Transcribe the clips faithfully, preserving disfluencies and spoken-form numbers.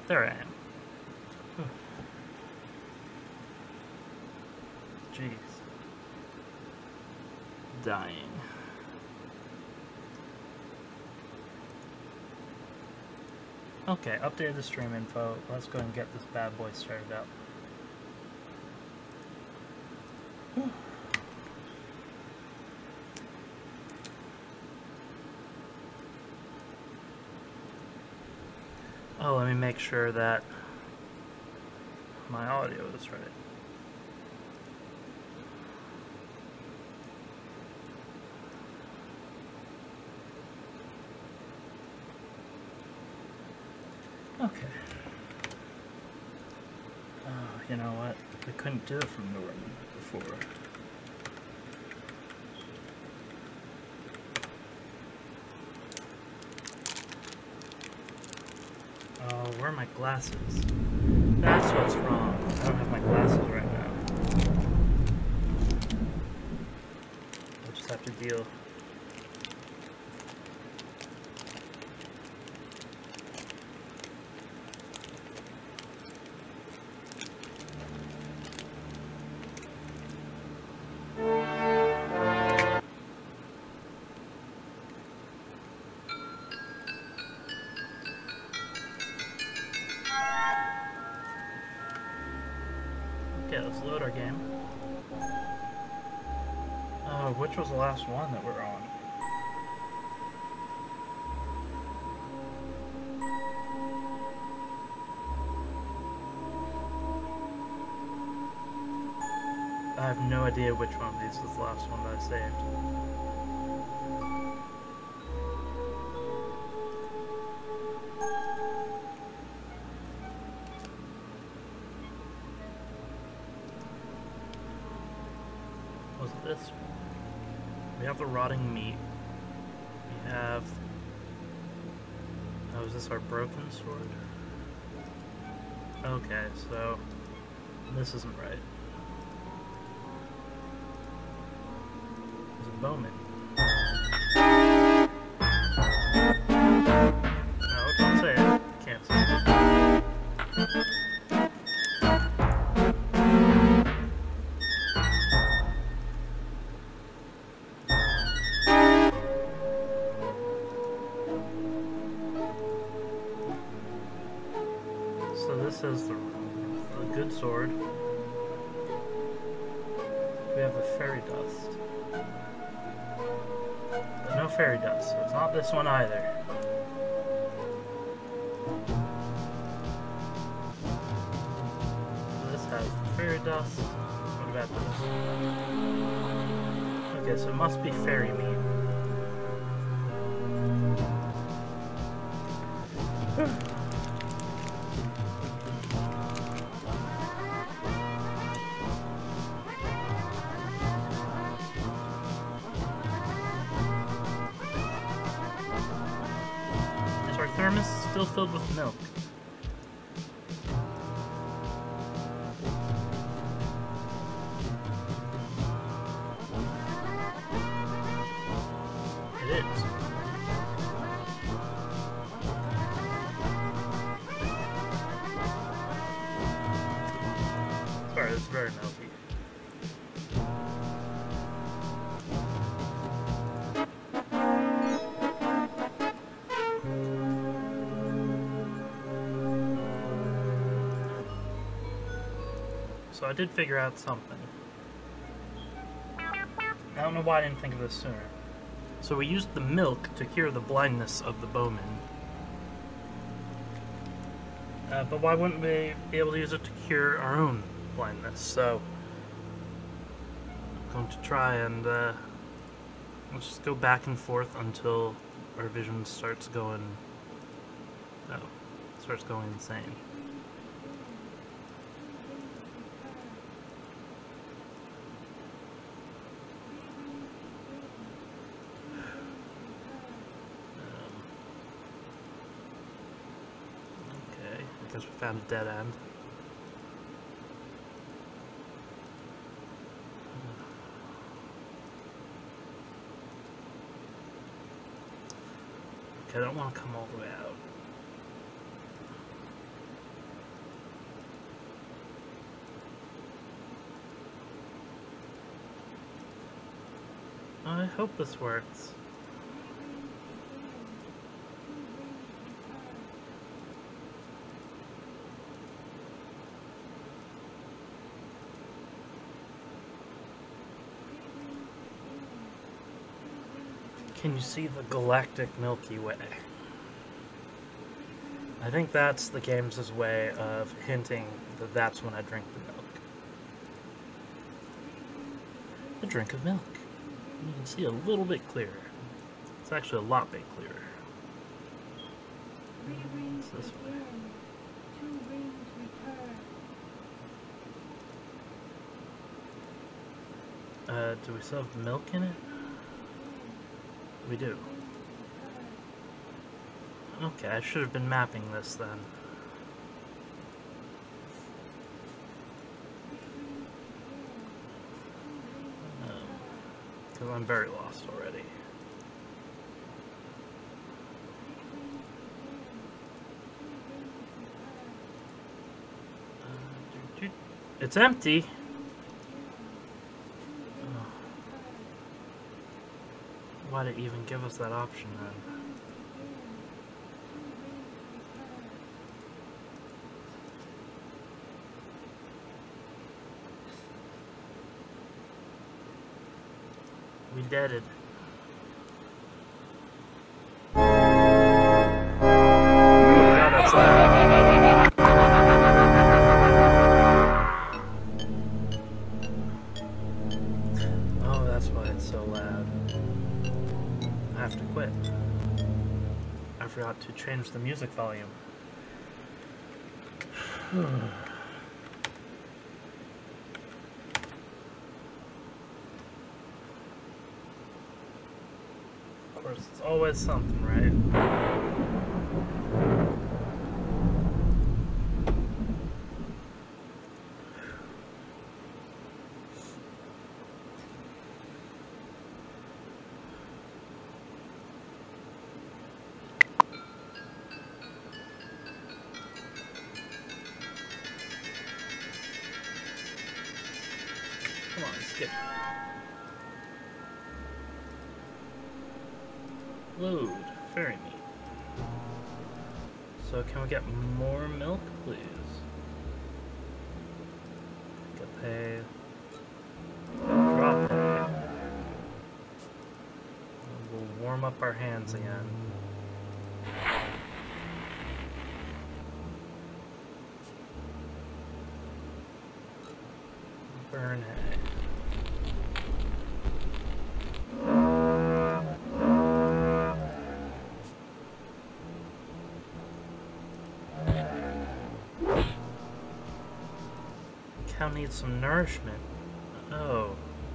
There I am. Jeez. Dying. Okay, updated the stream info. Let's go and get this bad boy started up. Oh, let me make sure that my audio is right. Okay. Oh, you know what? We couldn't do it from Norton before. Oh, where are my glasses? That's what's wrong. I don't have my glasses right now. I'll just have to deal. Let's load our game. Oh, which was the last one that we're on? I have no idea which one of these was the last one that I saved. Was it this one? We have the rotting meat. We have... Oh, is this our broken sword? Okay, so... This isn't right. There's a bowman. No, don't say it. Can't say it. This is the, the good sword. We have the fairy dust. But no fairy dust, so it's not this one either. So this has the fairy dust. What about this? Okay, so it must be fairy meat. Thermos is still filled with milk. It is. Sorry, it's very milky. So I did figure out something. I don't know why I didn't think of this sooner. So we used the milk to cure the blindness of the bowman. Uh, but why wouldn't we be able to use it to cure our own blindness? So I'm going to try and uh, let's just go back and forth until our vision starts going, oh, starts going insane. We found a dead end. Okay, I don't want to come all the way out. I hope this works. Can you see the galactic Milky Way? I think that's the game's way of hinting that that's when I drink the milk. The drink of milk. You can see a little bit clearer. It's actually a lot bit clearer. It's this way. Uh, do we still have milk in it? We do. Okay, I should have been mapping this then. Because I'm very lost already. Uh, it's empty! Oh. Why'd it even give us that option then? We did it. Oh, God, that's loud. Oh, that's why it's so loud. I have to quit. I forgot to change the music volume. It's always something, right? Come on, skip. Load. Very neat. So can we get more milk, please? Get pay. Drop pay. We'll warm up our hands again. Burn hay. Cow needs some nourishment. Oh.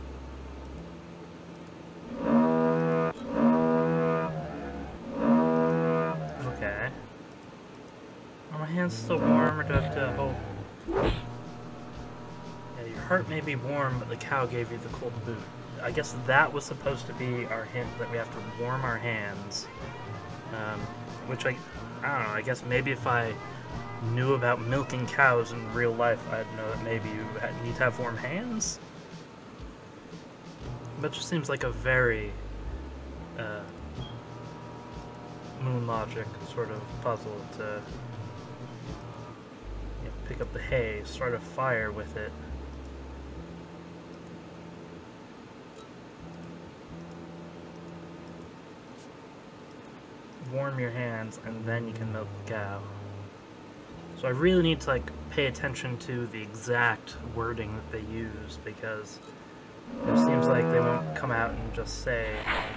Okay. Are my hands still warm, or do I have to hold? Yeah, your heart may be warm, but the cow gave you the cold boot. I guess that was supposed to be our hint that we have to warm our hands. Um, which I, I don't know, I guess maybe if I knew about milking cows in real life, I'd know that maybe you need to have warm hands. But it just seems like a very uh, moon logic sort of puzzle to you know, pick up the hay, start a fire with it. Warm your hands, and then you can milk the cow. So I really need to like pay attention to the exact wording that they use, because it seems like they won't come out and just say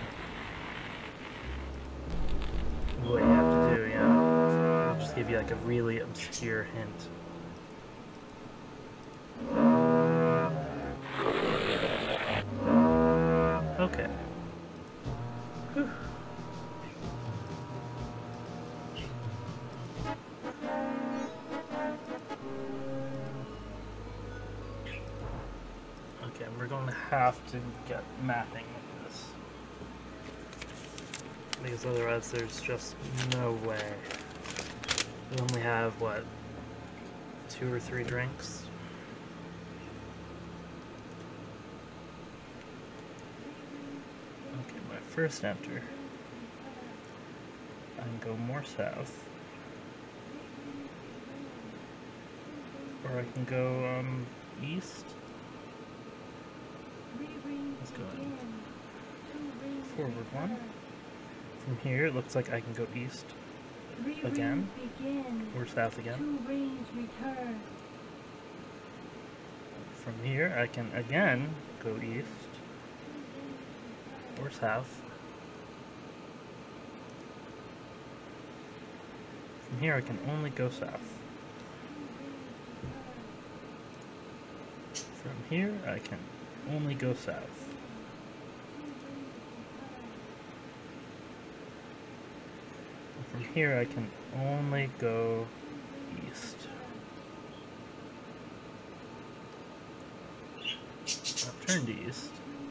what you have to do, you know? They'll just give you like a really obscure hint. Okay. Whew. Okay, we're going to have to get mapping with this, because otherwise there's just no way. We only have, what, two or three drinks? first enter. I can go more south. Or I can go um, east. Let's go in. Forward one. From here, it looks like I can go east again, or south again. From here, I can again go east or south. From here, I can only go south. From here, I can only go south. From here, I can only go east. I've turned east.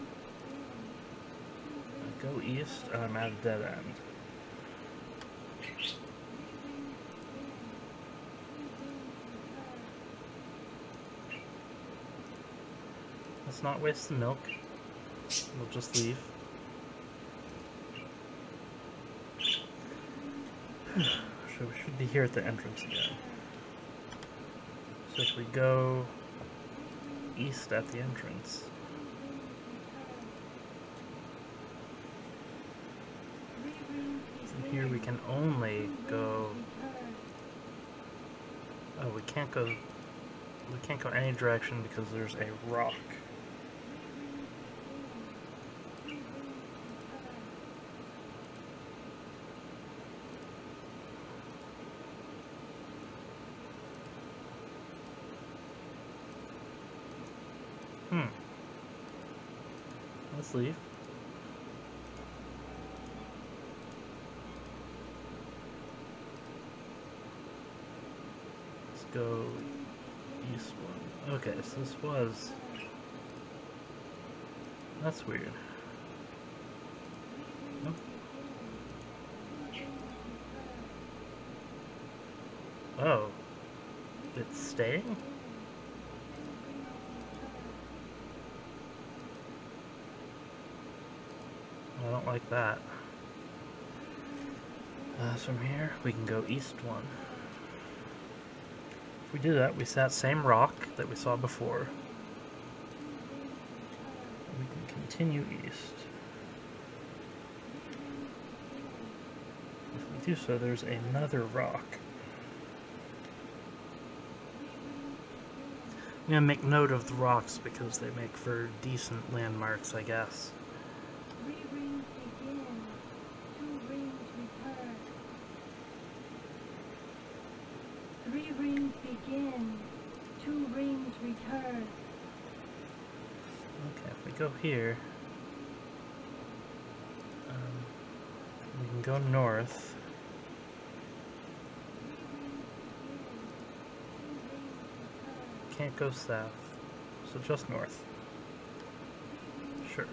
I go east, and I'm at a dead end. Let's not waste the milk. We'll just leave. So we should be here at the entrance again. So if we go east at the entrance, from here we can only go. Oh, we can't go. We can't go any direction because there's a rock. Hmm. Let's leave. Let's go east one. Okay, so this was... That's weird. Nope. Oh. It's staying? I don't like that. Uh, so from here, we can go east one. If we do that, we see that same rock that we saw before. We can continue east. If we do so, there's another rock. I'm going to make note of the rocks because they make for decent landmarks, I guess. Three rings begin, two rings return. Okay, if we go here, um, we can go north. Can't go south, so just north. Sure.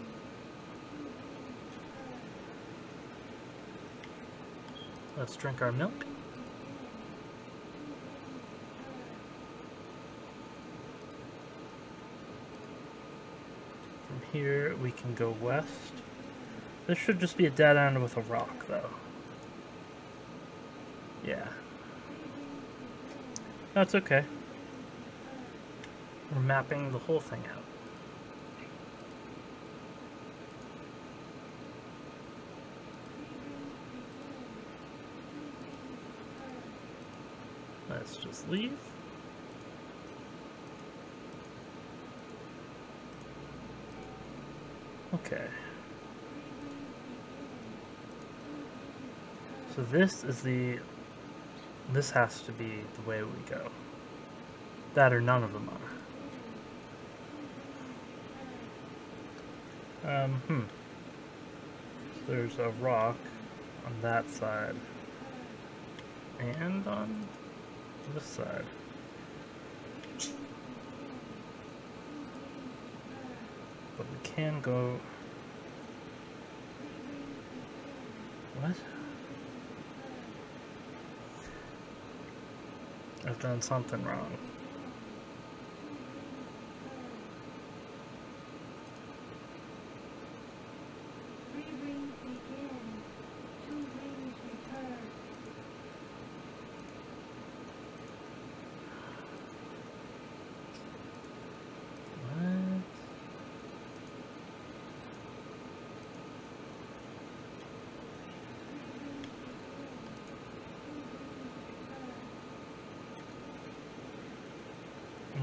Let's drink our milk. From here, we can go west. This should just be a dead end with a rock, though. Yeah. That's okay. We're mapping the whole thing out. Let's just leave. Okay. So this is the... This has to be the way we go. That or none of them are. Um, hmm. So there's a rock on that side. And on this side. But we can go... What? I've done something wrong. Three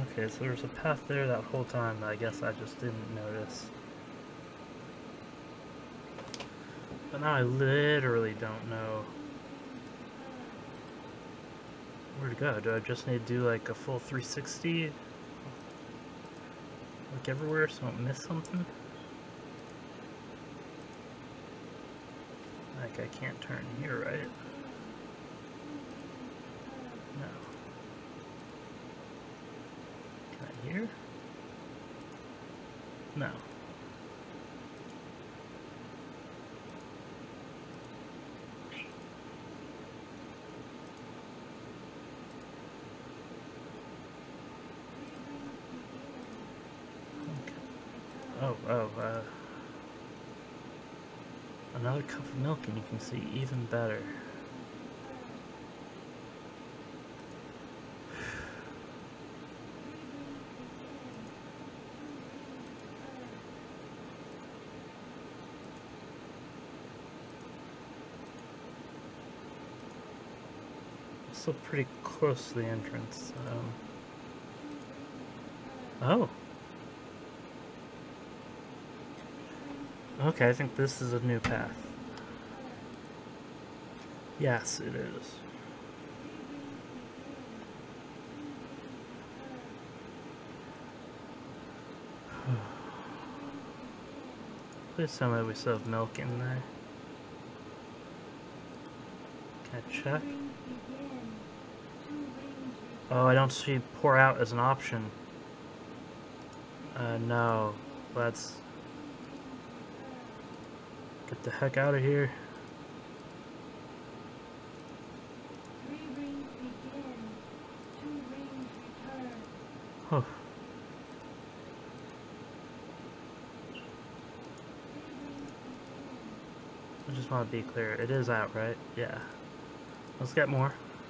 Okay, so there's a path there that whole time that I guess I just didn't notice. But now I literally don't know where to go. Do I just need to do like a full three sixty? Look everywhere so I don't miss something? Like I can't turn here, right? No. Can I here? No. Oh, oh, uh, another cup of milk and you can see even better. Still pretty close to the entrance. Um, oh. Okay, I think this is a new path. Yes, it is. Please tell me we still have milk in there. Can I check? Oh, I don't see pour out as an option. Uh, no. Let's get the heck out of here. Oh. I just want to be clear. It is out, right? Yeah. Let's get more.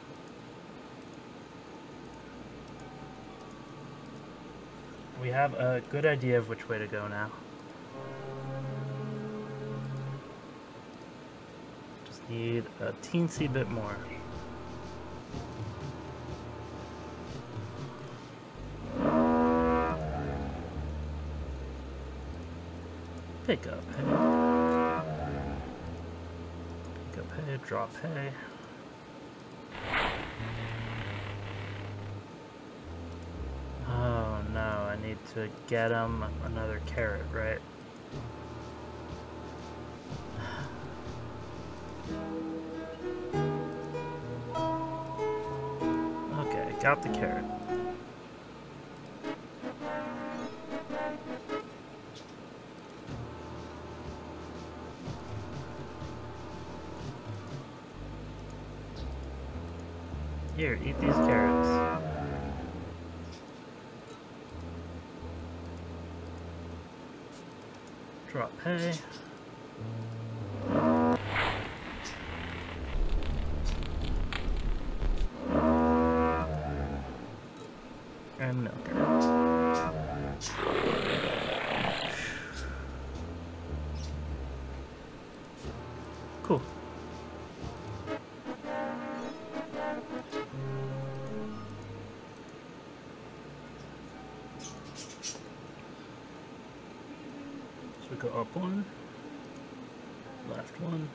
We have a good idea of which way to go now. Just need a teensy bit more. Pick up hay. Pick up hay, drop hay. Oh no, I need to get him another carrot, right? Okay, got the carrot. Here, eat these carrots. Drop hay. And milk her. Cool. So we go up one, left one,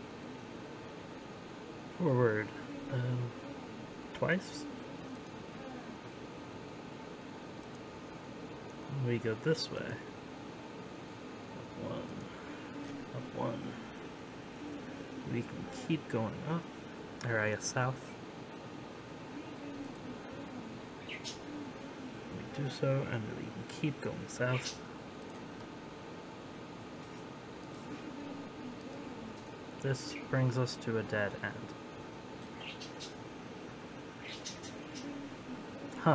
forward um, twice. We go this way. Up one, up one. We can keep going up, or I guess south. We do so, and we can keep going south. This brings us to a dead end. Huh.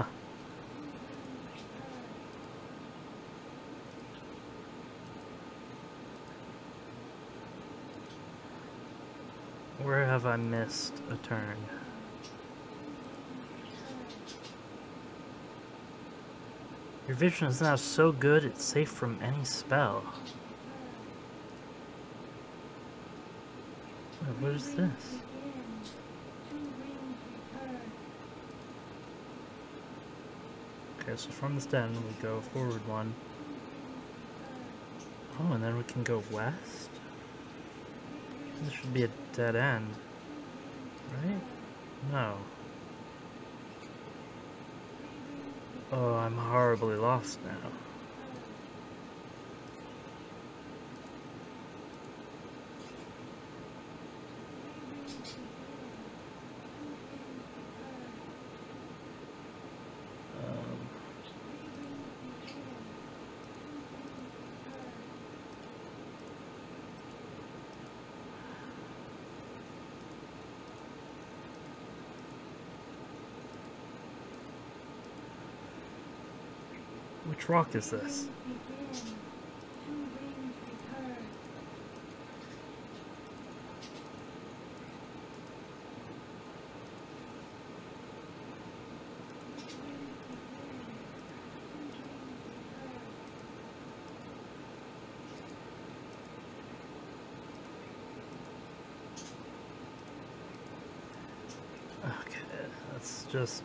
Where have I missed a turn? Your vision is now so good it's safe from any spell. Wait, what is this? Okay, so from this den we go forward one. Oh, and then we can go west? This should be a dead end, right? No. Oh, I'm horribly lost now. Which rock is this? Okay, that's just...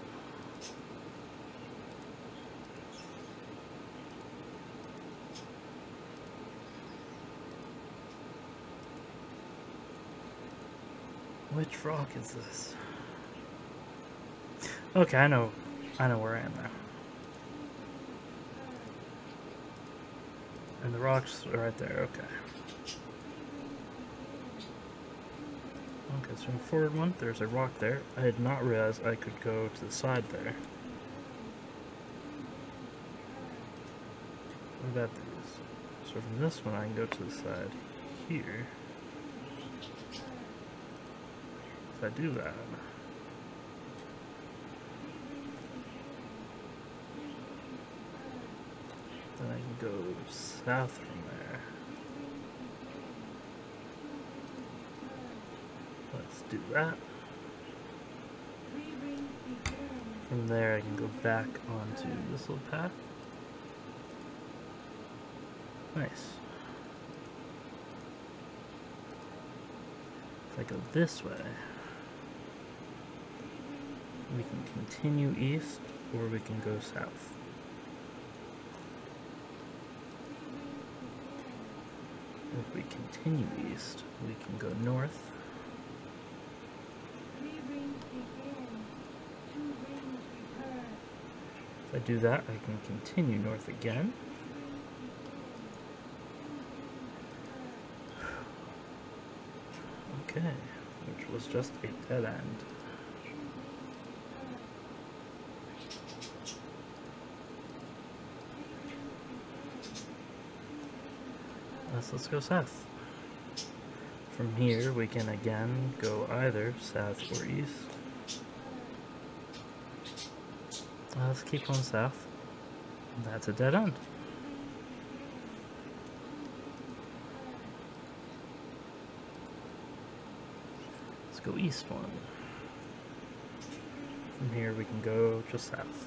Which rock is this? Okay, I know, I know where I am now. And the rocks are right there, okay. Okay, so in forward one, there's a rock there. I did not realize I could go to the side there. What about these? So from this one, I can go to the side here. If I do that, then I can go south from there. Let's do that. From there I can go back onto this little path. Nice. If I go this way, we can continue east, or we can go south. If we continue east, we can go north. If I do that, I can continue north again. Okay, which was just a dead end. Let's, let's go south. From here, we can again go either south or east. Uh, let's keep going south. That's a dead end. Let's go east one. From here, we can go just south.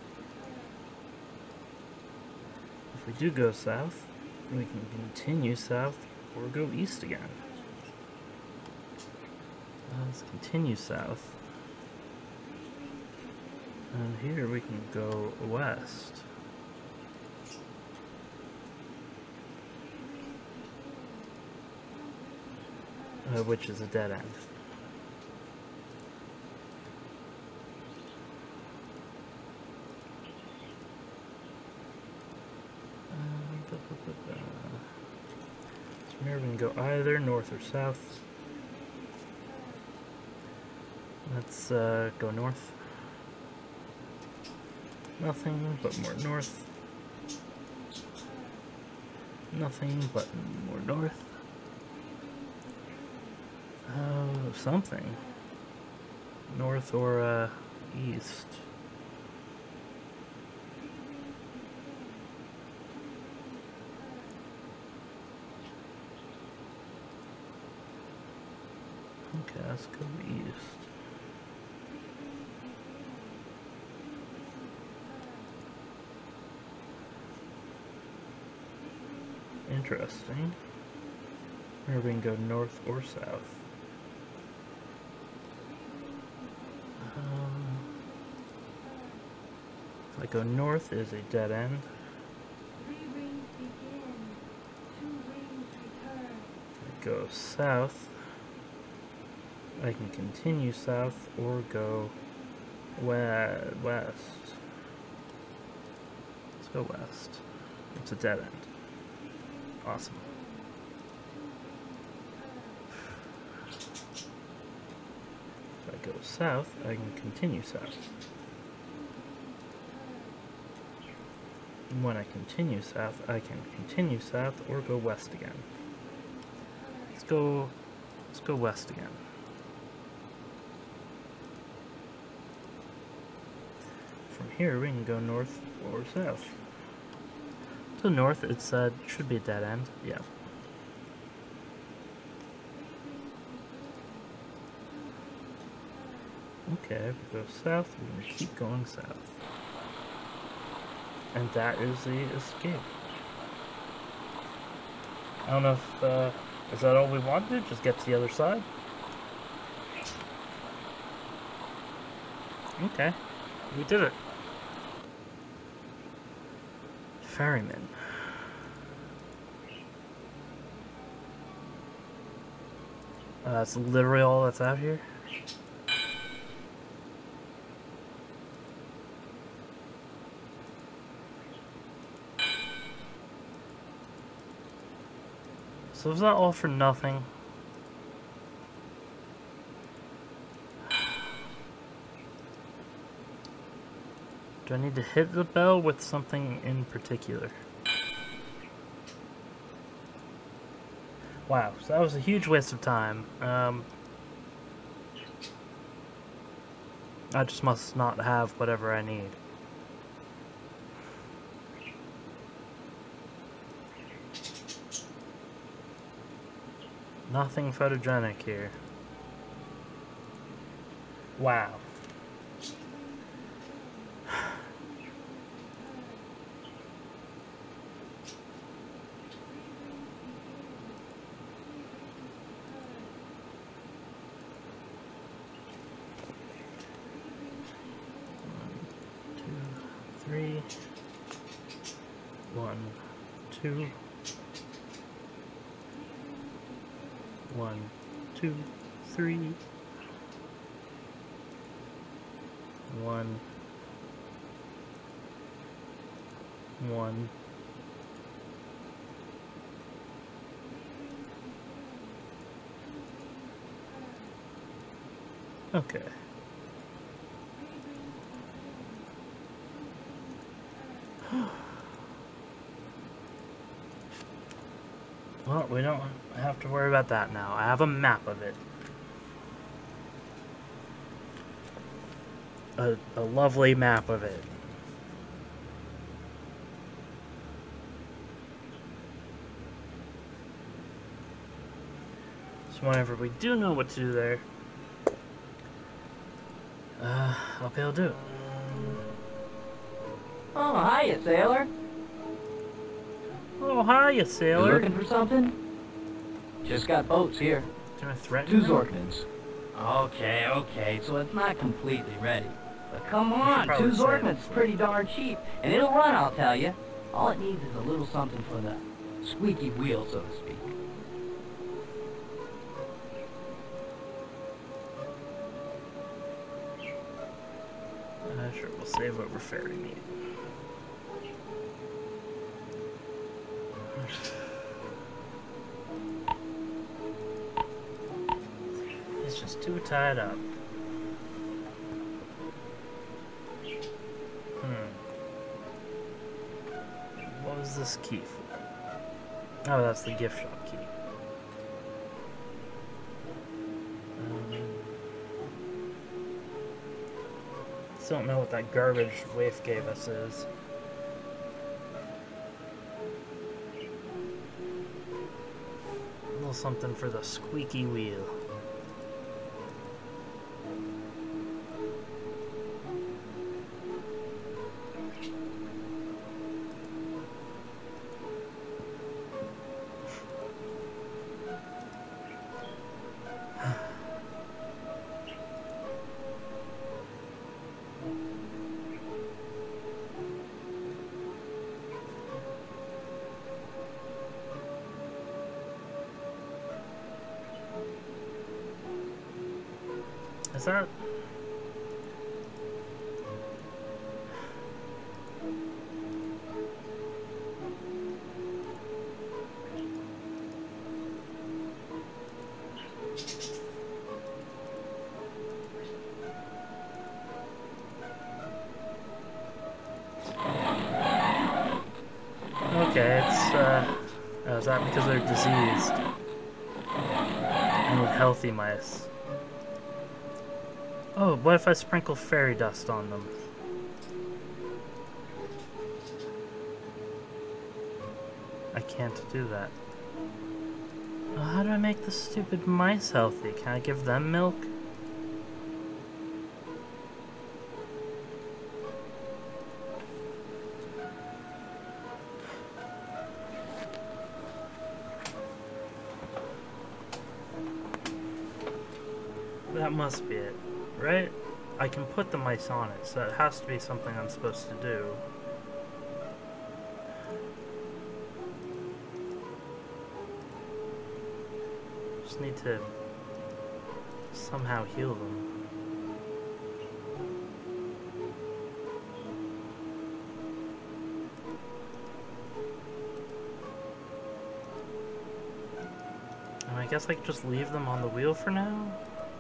If we do go south, we can continue south or go east again. Uh, let's continue south. And here we can go west. Uh, which is a dead end. So here we can go either north or south. Let's uh, go north. Nothing but more north. Nothing but more north. Oh, something. North or uh, east. Okay, let's go east. Interesting. Or we can go north or south. Um, I go north is a dead end. Three rings begin, two rings return. I go south. I can continue south or go we west. Let's go west. It's a dead end. Awesome. If I go south, I can continue south. And when I continue south, I can continue south or go west again. Let's go, let's go west again. From here, we can go north or south. To the north, it's uh, should be a dead end. Yeah. Okay, if we go south, we're gonna keep going south. And that is the escape. I don't know if, uh, is that all we wanted? Just get to the other side? Okay, we did it. Ferryman. Uh, that's literally all that's out here? So is that all for nothing? Do I need to hit the bell with something in particular? Wow, so that was a huge waste of time. Um, I just must not have whatever I need. Nothing photogenic here. Wow. Three, one, two, one, two, three, one, one, okay. Well, we don't have to worry about that now. I have a map of it. A, a lovely map of it. So whenever we do know what to do there, uh, I'll be able to do it. Oh, hiya, sailor. Oh, hiya, You sailor. looking for something? Just got boats here. Can I threaten Two him? Zorkmans. Okay, okay, so it's not completely ready. But come We should on, probably two say it Zorkmans is before. pretty darn cheap. And it'll run, I'll tell you. All it needs is a little something for the squeaky wheel, so to speak. Uh, sure, we'll save over ferry meat. He's just too tied up. Hmm. What was this key for? Oh, that's the gift shop key. Um, still don't know what that garbage waif gave us is. A little something for the squeaky wheel. Is that... Okay, it's, uh... oh, is that because they're diseased? I need healthy mice. Oh, what if I sprinkle fairy dust on them? I can't do that. Oh, how do I make the stupid mice healthy? Can I give them milk? That must be it, right? I can put the mice on it, so it has to be something I'm supposed to do. Just need to somehow heal them. And I guess I could just leave them on the wheel for now?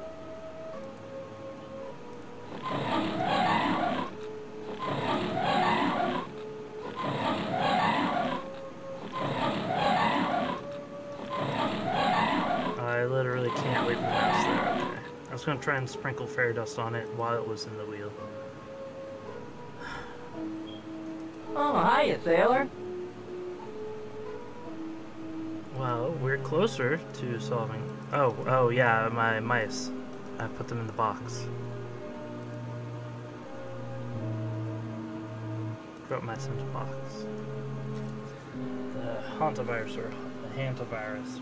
I was gonna try and sprinkle fairy dust on it while it was in the wheel. Oh, hiya, sailor. Well, we're closer to solving. Oh, oh yeah, my mice. I put them in the box. Put mice into the box. The hantavirus or the hantavirus.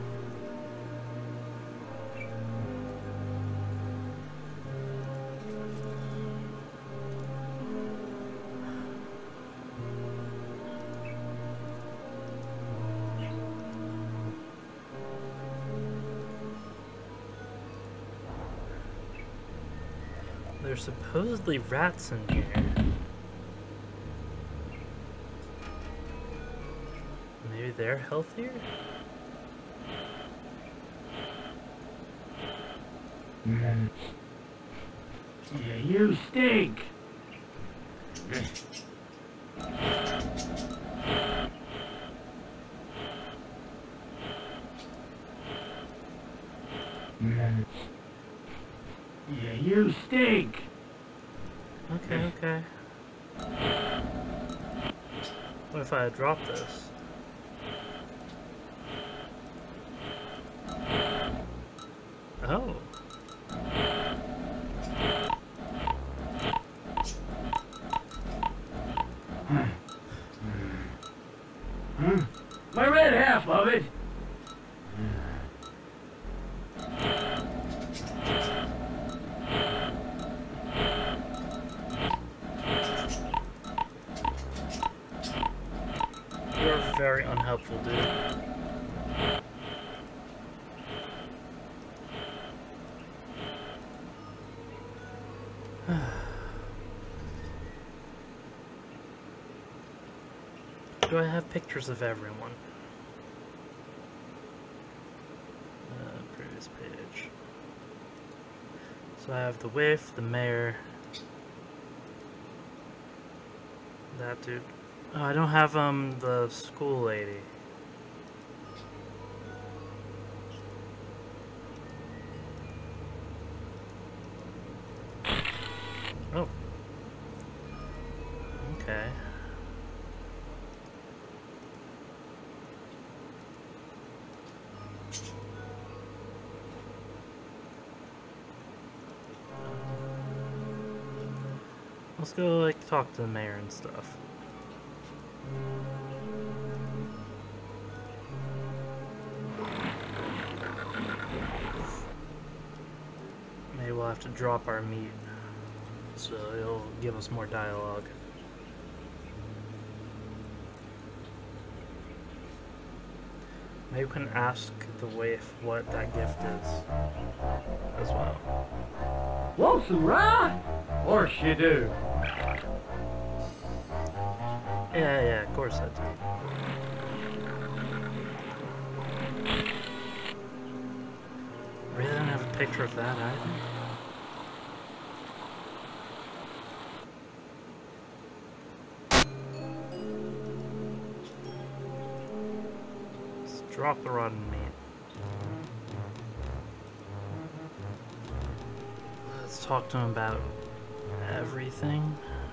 There's supposedly rats in here. Maybe they're healthier? Mm. Yeah, you stink! Mm. Yeah, you stink! Okay, okay. What if I drop this? Oh. My red half of it! You're very unhelpful, dude. Do I have pictures of everyone? Uh, previous page. So I have the waif, the mayor, that dude. Oh, I don't have um the school lady. Oh. Okay. Let's go, like, talk to the mayor and stuff. Maybe we'll have to drop our meat, so it'll give us more dialogue. Maybe we can ask the waif what that gift is as well. Want some rye? Course you do. Yeah, yeah, of course I do. Really don't have a picture of that either. Let's drop the rotten meat. Let's talk to him about everything.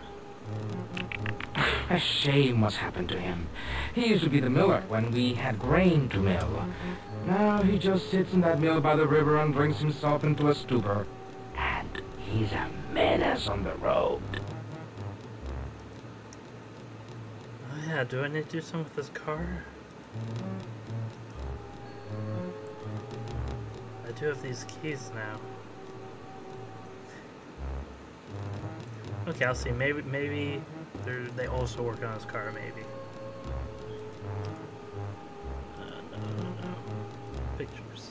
A shame what's happened to him. He used to be the miller when we had grain to mill. Now he just sits in that mill by the river and drinks himself into a stupor. And he's a menace on the road. Oh yeah, do I need to do something with this car? I do have these keys now. Okay, I'll see. Maybe, maybe they're, they also work on his car. Maybe. Uh, no, no, no. Pictures.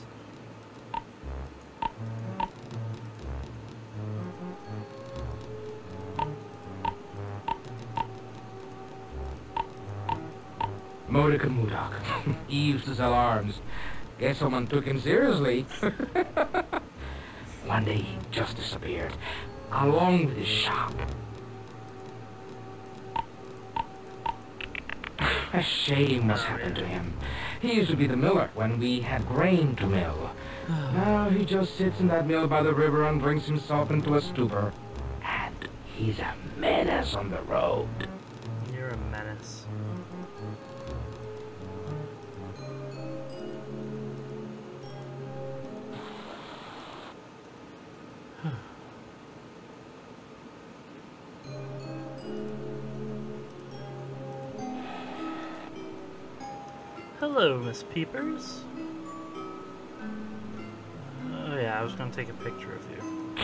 Mordecai Modoc. He used to sell arms. Guess someone took him seriously. One day he just disappeared, along with his shop. A shame what's happened to him. He used to be the miller when we had grain to mill. Now he just sits in that mill by the river and drinks himself into a stupor. And he's a menace on the road. You're a menace. Hello, Miss Peepers. Oh yeah, I was gonna take a picture of you.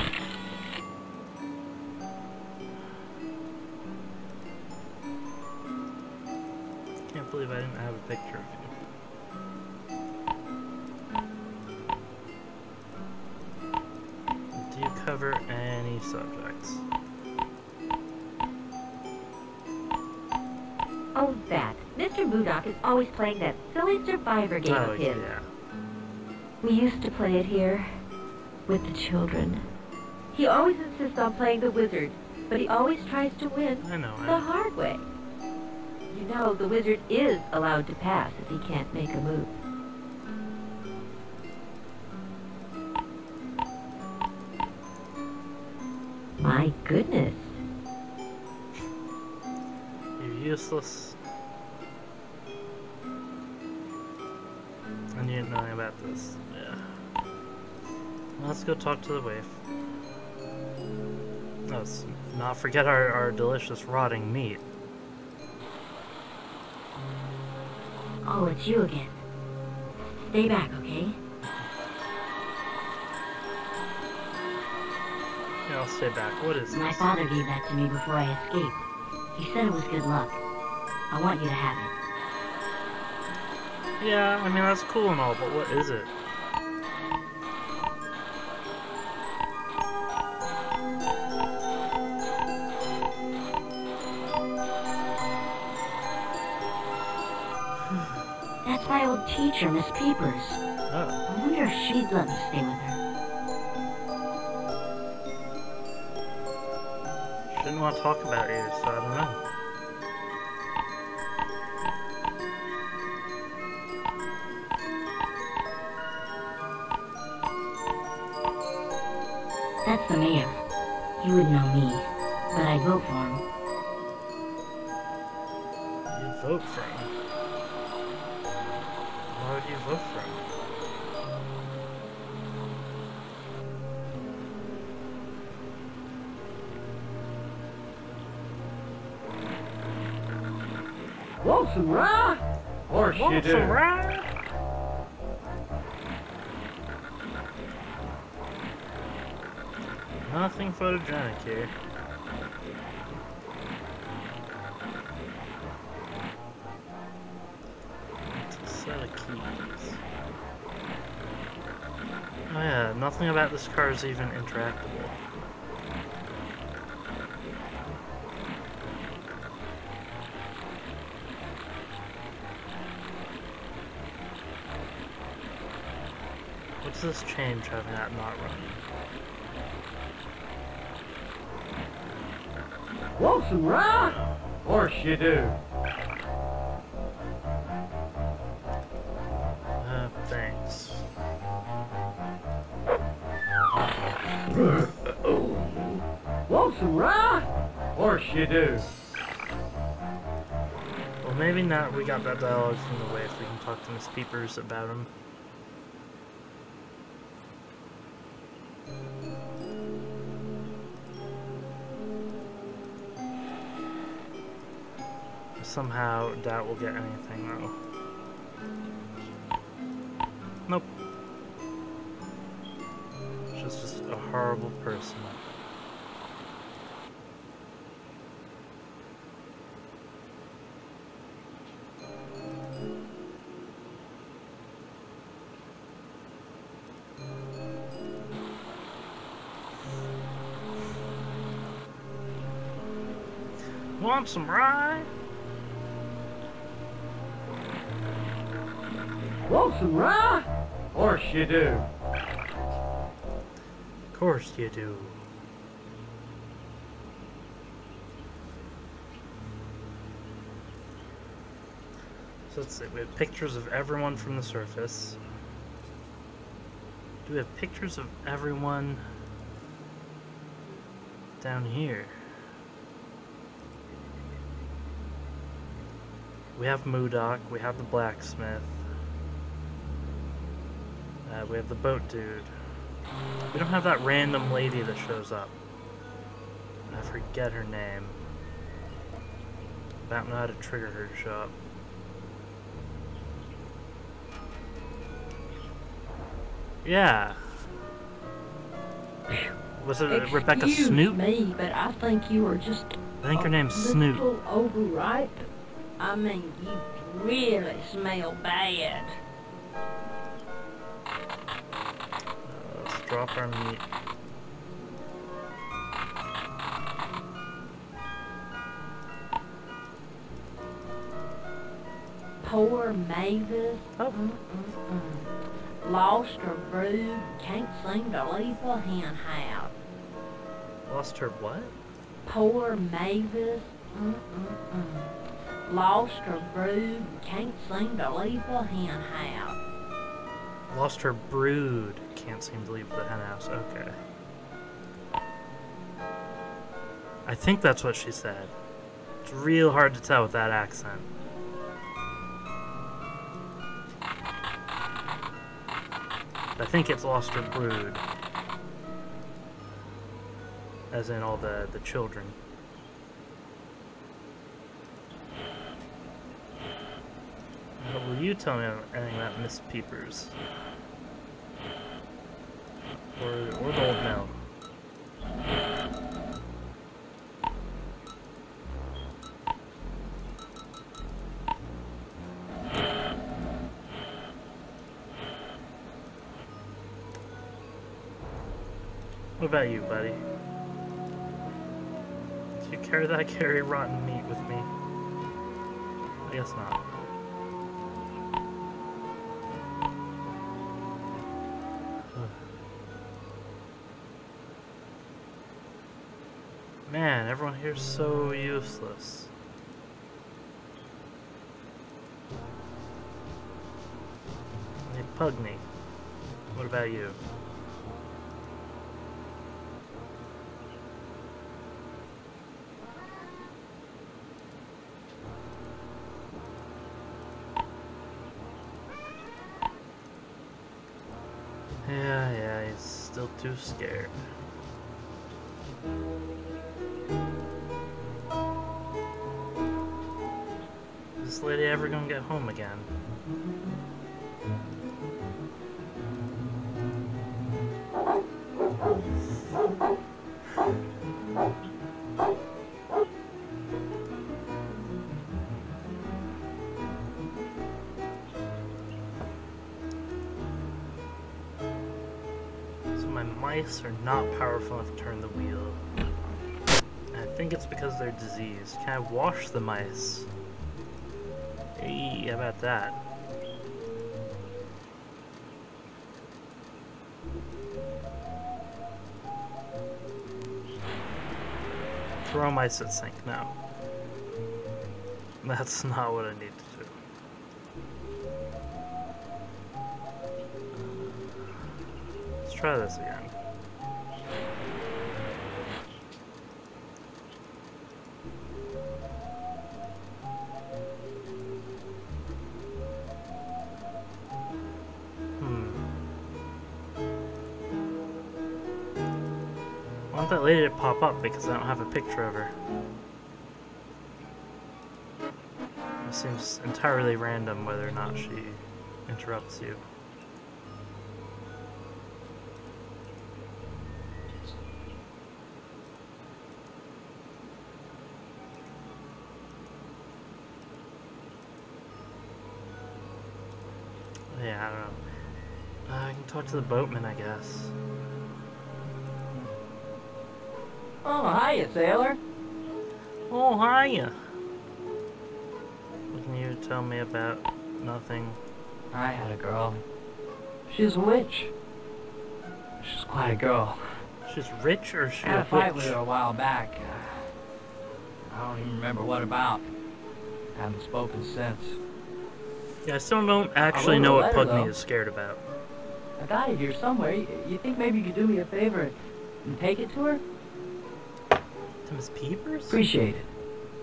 Can't believe I didn't have a picture of you. Do you cover any subjects? Oh, that. Mister Modoc is always playing that silly survivor game Oh of his. yeah. We used to play it here with the children. He always insists on playing the wizard, but he always tries to win I know. the I, hard way. You know, the wizard is allowed to pass if he can't make a move. My goodness. You're useless. And you didn't know anything about this. Yeah. Let's go talk to the waif. Let's not forget our, our delicious rotting meat. Oh, it's you again. Stay back, okay? Yeah, I'll stay back. What is My this? father gave that to me before I escaped. He said it was good luck. I want you to have it. Yeah, I mean, that's cool and all, but what is it? That's my old teacher, Miss Peepers. Oh. I wonder if she'd let me stay with her. She didn't want to talk about you, so I don't know. That's the mayor. He wouldn't know me, but I'd vote for him. You'd vote for him. Why would you vote for him? Want some rye? Course you Want do. some rye? Nothing photogenic here. It's a set of keys. Oh yeah, nothing about this car is even interactable. What's this change having that not running? Want some rye? Of course you do. Uh, thanks. Want some rye? Of course you do. Well, maybe not. We got that dialogue from the way if we can talk to Miss Peepers about him. Somehow doubt we'll get anything though. Nope. She's just a horrible person. Want some rye? Want some rye? Of course you do. Of course you do. So let's see, we have pictures of everyone from the surface. Do we have pictures of everyone down here? We have Modoc, we have the blacksmith. Uh, we have the boat dude. We don't have that random lady that shows up. I forget her name. I don't know how to trigger her to show up. Yeah. Was it Excuse Rebecca Snoot? me, but I think you are just I think her a name's Snoot. little overripe. I mean, you really smell bad. Let's drop our meat. Poor Mavis. Oh. Mm-mm-mm. Lost her brood. Can't seem to leave the hen house. Lost her what? Poor Mavis. Mm-mm-mm. Lost her brood. Can't seem to leave the hen house. Lost her brood. Can't seem to leave the hen house. Okay. I think that's what she said. It's real hard to tell with that accent. I think it's lost her brood. As in all the, the children. What will you tell me anything about Miss Peepers? Or, or the old mill? What about you, buddy? Did you carry that carry rotten meat with me? I guess not. Man, everyone here's so useless. Hey, Pugny, what about you? Yeah, yeah, he's still too scared. Is this lady ever gonna get home again? mice are not powerful enough to turn the wheel. I think it's because they're diseased. Can I wash the mice? Hey, how about that? Throw mice at sink. No. That's not what I need to do. Let's try this again. I want that lady to pop up because I don't have a picture of her. It seems entirely random whether or not she interrupts you. Yeah, I don't know. Uh, I can talk to the boatman, I guess. Oh, hiya, sailor. Oh, hiya. What can you tell me about nothing? I had a girl. She's a witch. She's quite a girl. She's rich or is she I had a a fight witch? with her a while back. Uh, I don't even remember what about. Haven't spoken since. Yeah, I still don't actually know what letter, Pugmy though. is scared about. I got it here somewhere. You, you think maybe you could do me a favor and take it to her? To Miss Peepers? Appreciate it.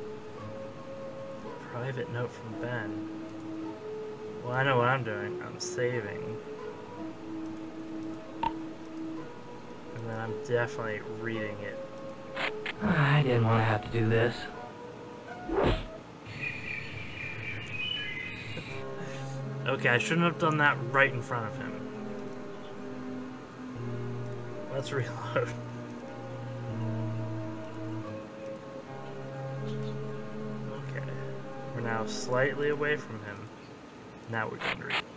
Private note from Ben. Well, I know what I'm doing. I'm saving. And then I'm definitely reading it. I didn't want to have to do this. Okay, I shouldn't have done that right in front of him. Let's reload. Okay. We're now slightly away from him. Now we're going to read.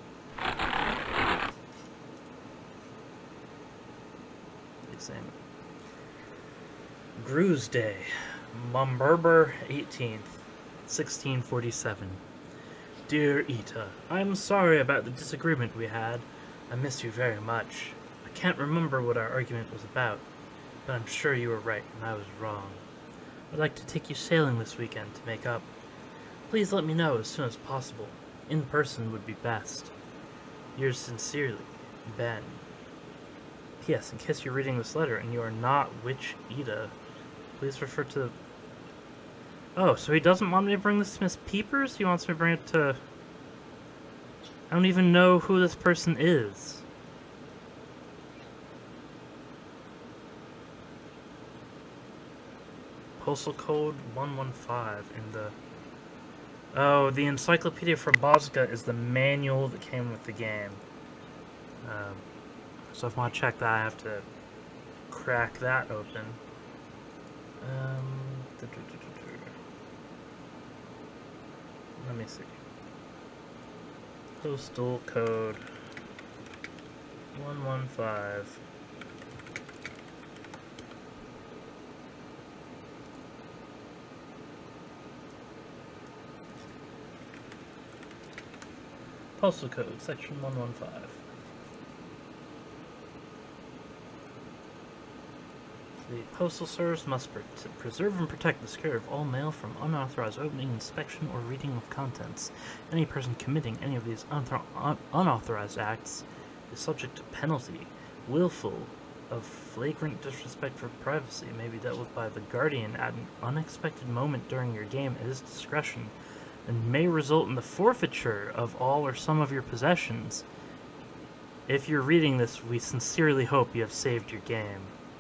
Same. Gru's Day. Mumberber eighteenth, sixteen forty-seven. Dear Ita, I am sorry about the disagreement we had. I miss you very much. I can't remember what our argument was about, but I'm sure you were right and I was wrong. I'd like to take you sailing this weekend to make up. Please let me know as soon as possible. In person would be best. Yours sincerely, Ben. P S. In case you're reading this letter and you are not Witch Ida, please refer to... Oh, so he doesn't want me to bring this to Miss Peepers? He wants me to bring it to... I don't even know who this person is. Postal code one one five in the... Oh, the Encyclopedia for Bozka is the manual that came with the game. Um, so if I want to check that, I have to crack that open. Um, doo -doo -doo -doo -doo. Let me see. Postal code one one five. Postal code, section one one five. The Postal Service must pre preserve and protect the security of all mail from unauthorized opening, inspection, or reading of contents. Any person committing any of these un unauthorized acts is subject to penalty. Willful of flagrant disrespect for privacy may be dealt with by the Guardian at an unexpected moment during your game at his discretion, and may result in the forfeiture of all or some of your possessions. If you're reading this, we sincerely hope you have saved your game.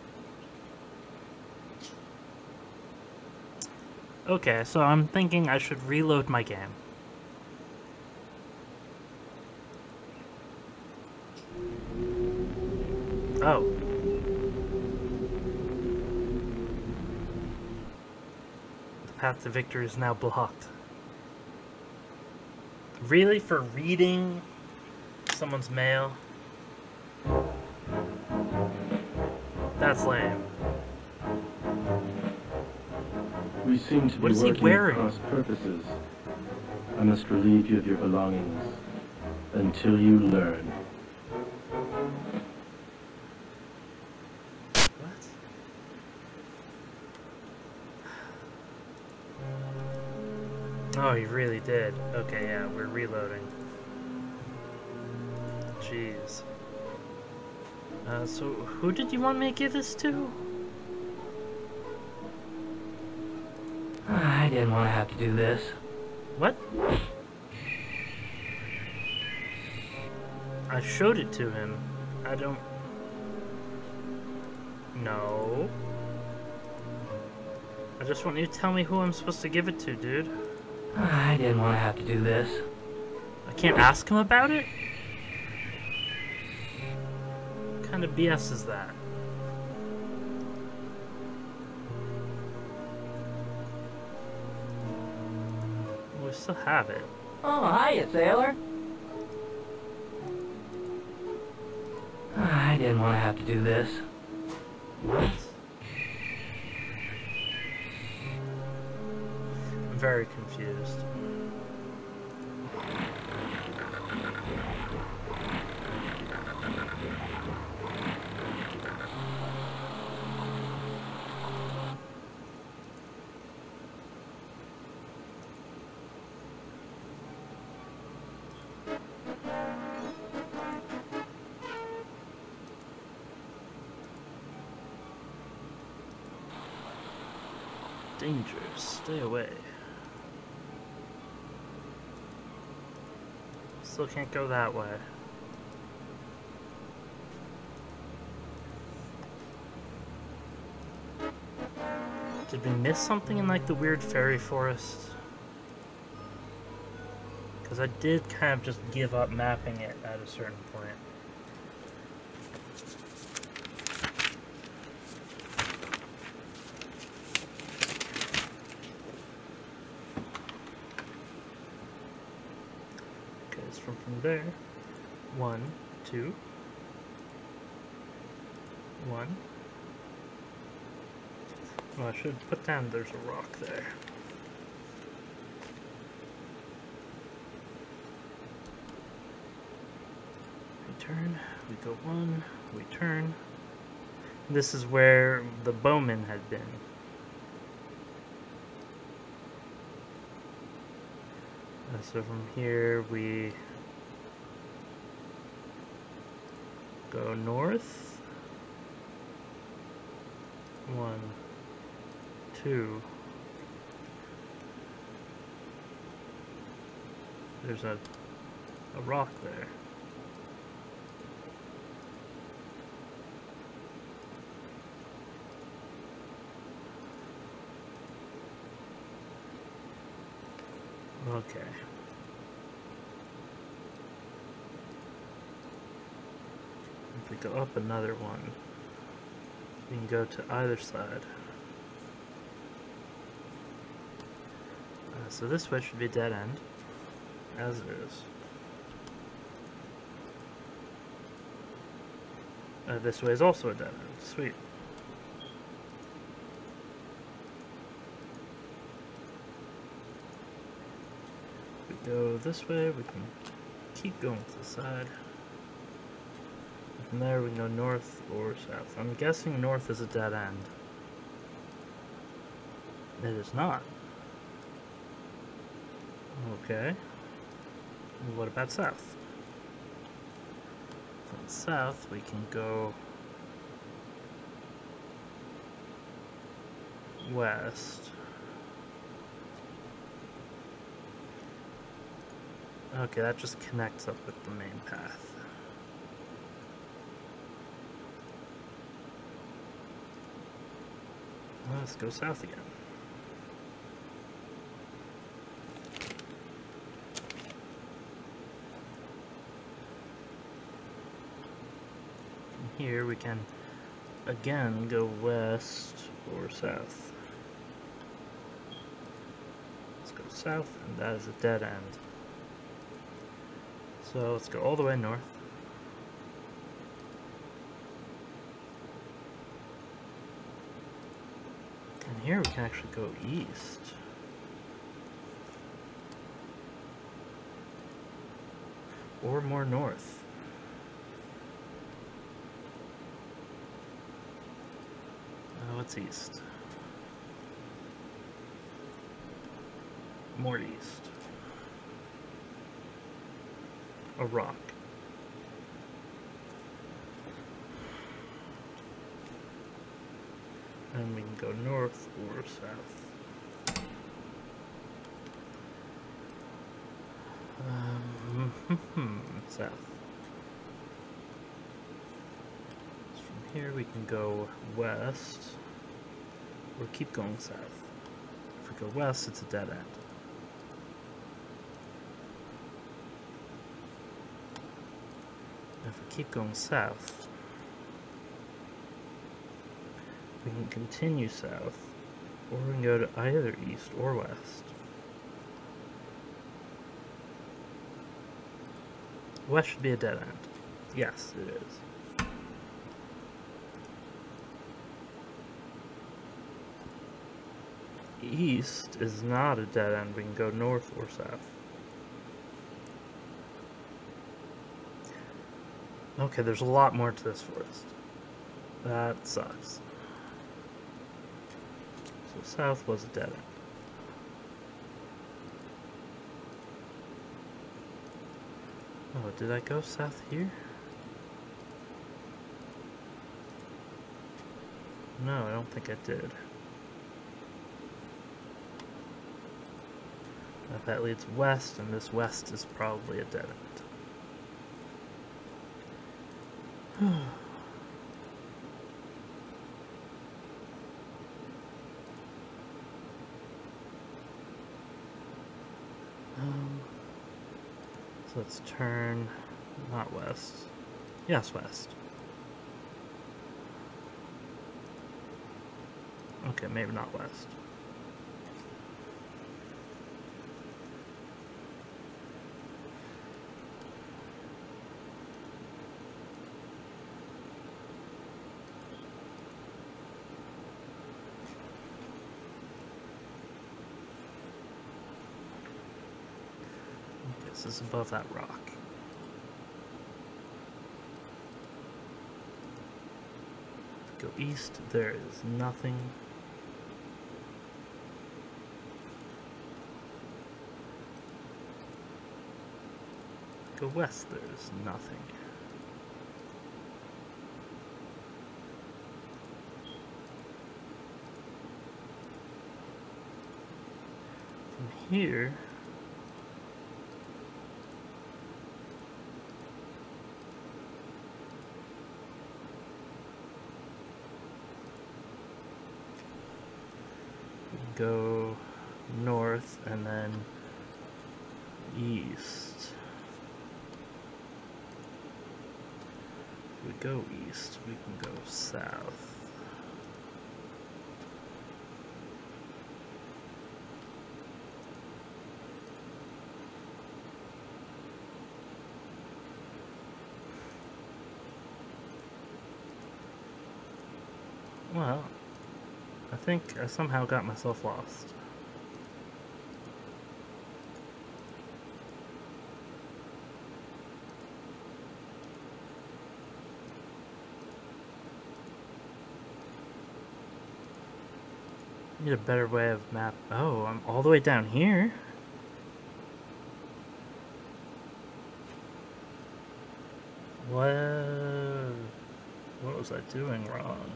Okay, so I'm thinking I should reload my game. Oh. The path to victory is now blocked. Really? For reading someone's mail? That's lame. We seem to be What is he working wearing? at cross purposes. I must relieve you of your belongings until you learn. What? Oh, he really did. Okay, yeah, we're reloading. Jeez. Uh, so, who did you want me to give this to? I didn't want to have to do this. What? I showed it to him. I don't... No. I just want you to tell me who I'm supposed to give it to, dude. I didn't want to have to do this. I can't ask him about it? What kind of B S is that? We still have it. Oh, hiya, sailor. I didn't want to have to do this. What? I'm very confused. Danger, stay away. Still can't go that way. Did we miss something in like the weird fairy forest? Because I did kind of just give up mapping it at a certain point. From, from there, one, two, one. Well, I should put down there's a rock there. We turn, we go one, we turn. This is where the bowman had been. Uh, so from here we go north, one, two, there's a, a rock there. Okay. If we go up another one, we can go to either side. Uh, so this way should be a dead end, as it is. Uh, this way is also a dead end. Sweet. If we go this way, we can keep going to the side. From there we can go north or south. I'm guessing north is a dead end. It is not. Okay. What about south? From south we can go west. Okay, that just connects up with the main path. Let's go south again. From here we can again go west or south. Let's go south, and that is a dead end. So let's go all the way north. here we can actually go east. Or more north. Uh, what's east? More east. A rock. And we can go north or south. Um, south. So from here we can go west, or keep going south. If we go west, it's a dead end. If we keep going south, we can continue south, or we can go to either east or west. West should be a dead end. Yes, it is. East is not a dead end. We can go north or south. Okay, there's a lot more to this forest. That sucks. So south was a dead end. Oh, did I go south here? No, I don't think I did. If that leads west, and this west is probably a dead end. um, so let's turn, not west. Yes, west. Okay, maybe not west. This is above that rock. Go east, there is nothing. Go west, there is nothing. From here, go north and then east. If we go east, we can go south. Well, I think I somehow got myself lost. Need a better way of map. Oh, I'm all the way down here. What? What was I doing wrong?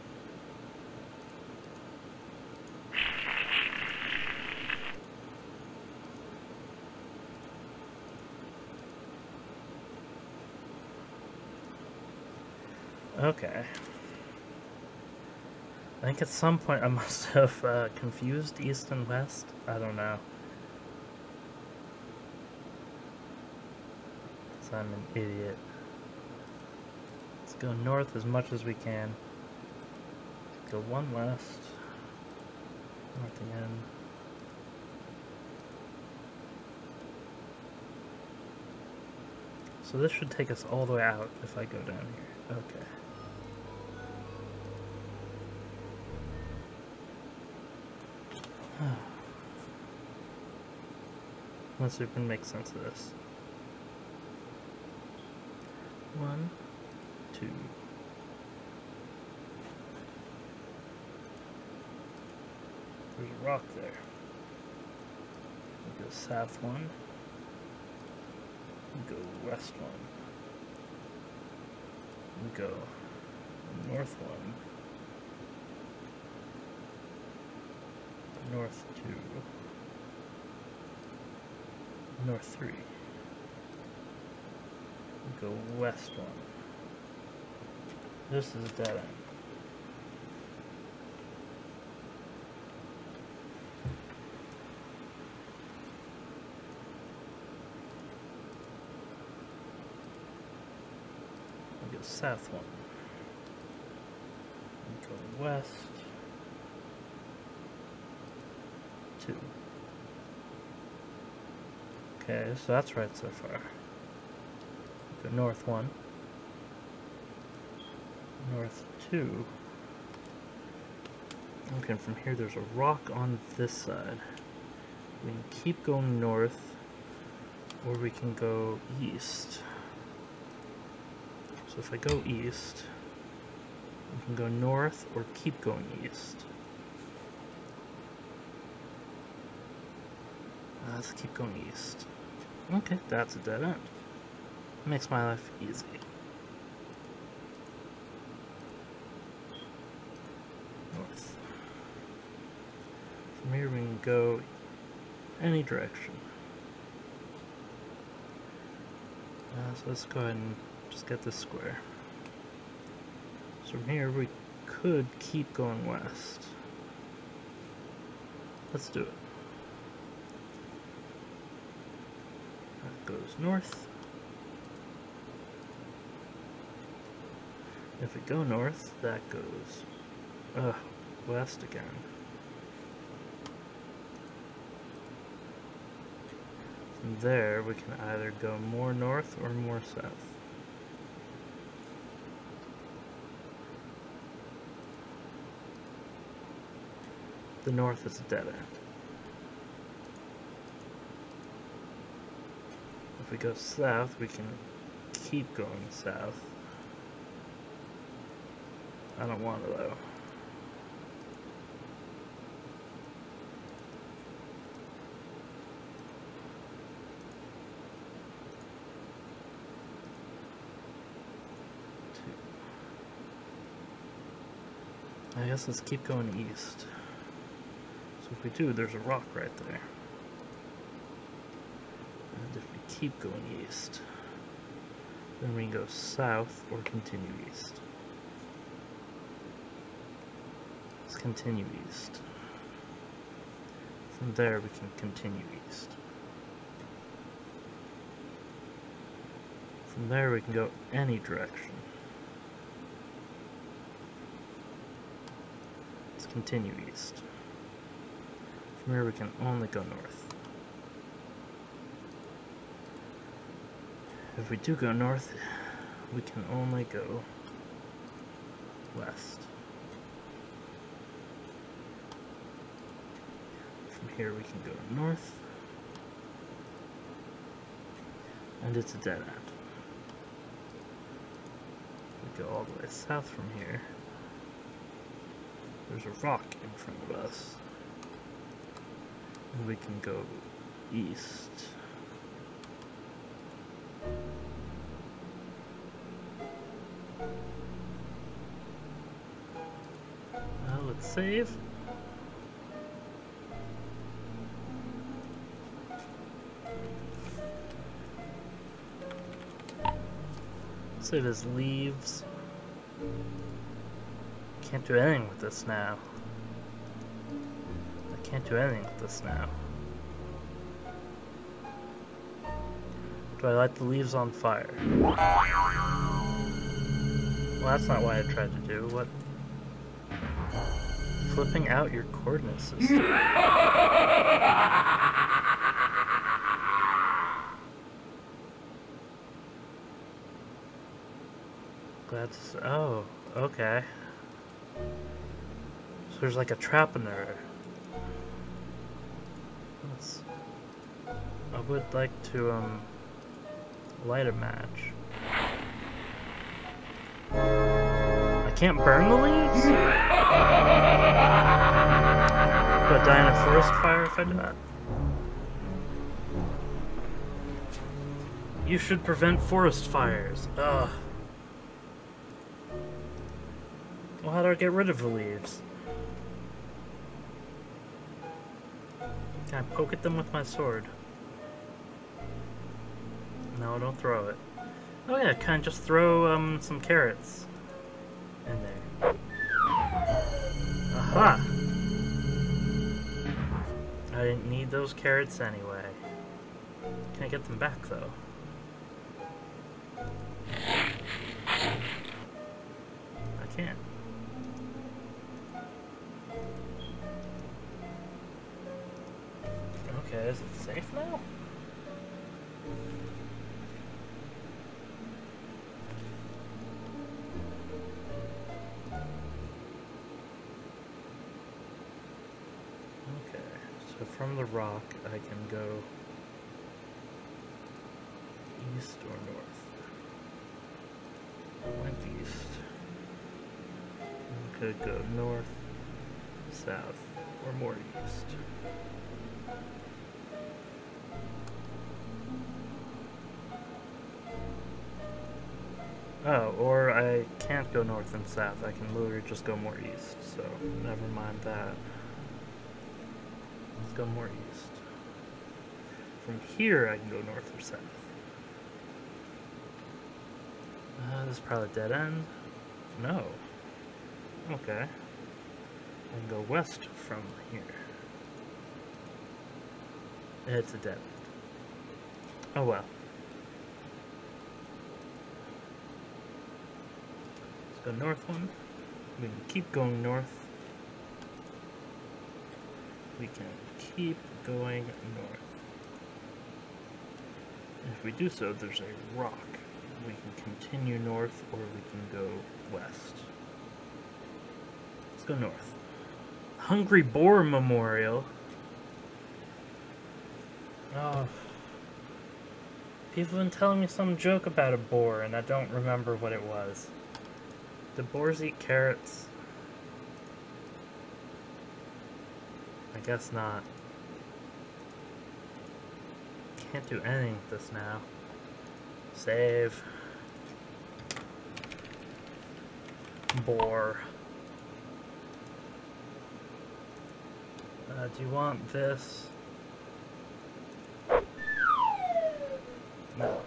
Okay. I think at some point I must have uh, confused east and west. I don't know. So I'm an idiot. Let's go north as much as we can. Let's go one west. North again. So this should take us all the way out if I go down here. Okay. Let's see if we can make sense of this. One, two. There's a rock there. We go south one. We go west one. We go north one. North two. North three. We go west one. This is dead end. We go south one. We go west two. Okay, so that's right so far. Go north one. North two. Okay, from here there's a rock on this side. We can keep going north, or we can go east. So if I go east, we can go north or keep going east. Uh, let's keep going east. Okay, that's a dead end. Makes my life easy. North. From here we can go any direction. Uh, so let's go ahead and just get this square. So from here we could keep going west. Let's do it. That goes north. If we go north, that goes uh, west again. From there, we can either go more north or more south. The north is a dead end. If we go south, we can keep going south. I don't want to though. Two. I guess let's keep going east. So if we do, there's a rock right there. And if we keep going east, then we can go south or continue east. Continue east. From there we can continue east. From there we can go any direction. Let's continue east. From here we can only go north. If we do go north, we can only go west. Here we can go north, and it's a dead end. We go all the way south from here. There's a rock in front of us, and we can go east. Now let's save. It is leaves. Can't do anything with this now. I can't do anything with this now. Do I light the leaves on fire? Well, that's not what I tried to do. What? Flipping out your coordinate system. That's, oh, okay. So there's like a trap in there. Let's, I would like to um light a match. I can't burn the leaves? But die in a forest fire if I do that? You should prevent forest fires. Ugh. Well, how do I get rid of the leaves? Can I poke at them with my sword? No, don't throw it. Oh yeah, can I just throw um some carrots in there? Aha! I didn't need those carrots anyway. Can I get them back though? I can't. Okay, is it safe now? Okay, so from the rock I can go east or north. I went east. I could go north, south, or more east. Oh, or I can't go north and south. I can literally just go more east, so never mind that. Let's go more east. From here, I can go north or south. Uh, this is probably a dead end. No. Okay. I can go west from here. It's a dead end. Oh well. Let's go north one. We can keep going north. We can keep going north. If we do so, there's a rock. We can continue north, or we can go west. Let's go north. Hungry Boar Memorial. Oh. People have been telling me some joke about a boar, and I don't remember what it was. Do boars eat carrots? I guess not. Can't do anything with this now. Save. Boar. Uh, do you want this? No.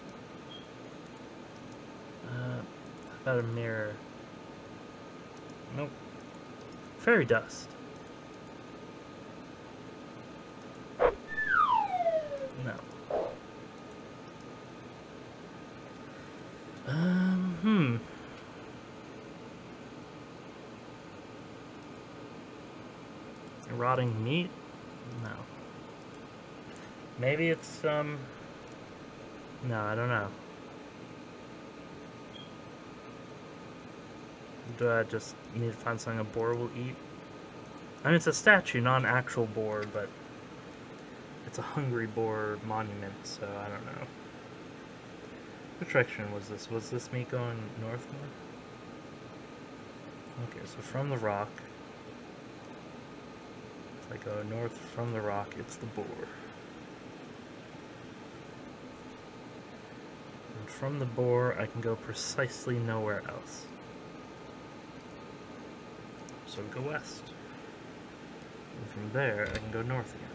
Uh, how about a mirror? Nope. Fairy dust. No. Um, hmm. Rotting meat? No. Maybe it's, um... no, I don't know. Do I just need to find something a boar will eat? I mean, it's a statue, not an actual boar, but it's a hungry boar monument, so I don't know. Which direction was this? Was this me going north more? Okay, so from the rock, if I go north from the rock, it's the boar. And from the boar, I can go precisely nowhere else. So go west. And from there, I can go north again.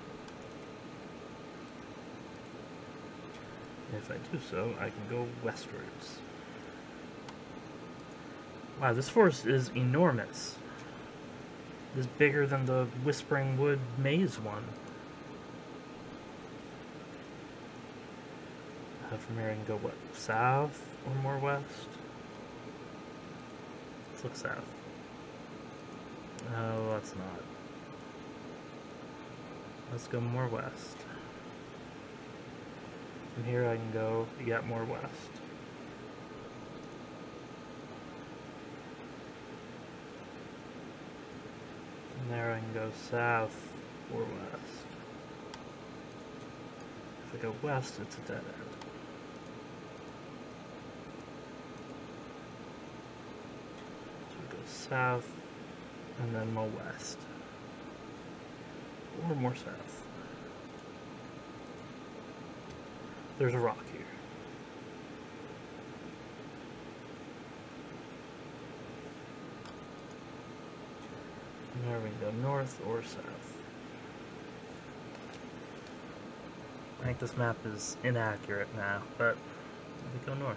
If I do so, I can go westwards. Wow, this forest is enormous. It is bigger than the Whispering Wood Maze one. Uh, from here I can go, what, south or more west? Let's look south. No, let's not. Let's go more west. From here I can go yet more west. From there I can go south or west. If I go west, it's a dead end. So we go south, and then more west. Or more south. There's a rock here. And there we go, north or south. I think this map is inaccurate now, but we go north.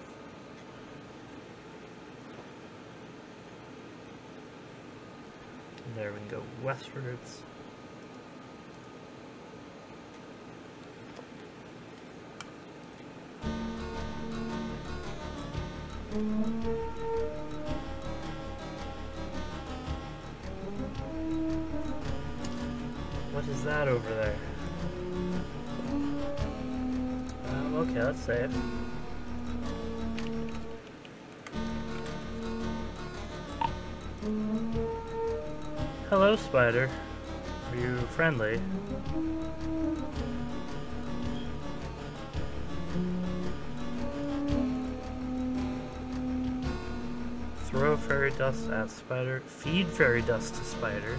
And there we can go westwards. What is that over there? Um, okay, that's safe. Hello, spider. Are you friendly? Throw fairy dust at spider. Feed fairy dust to spider.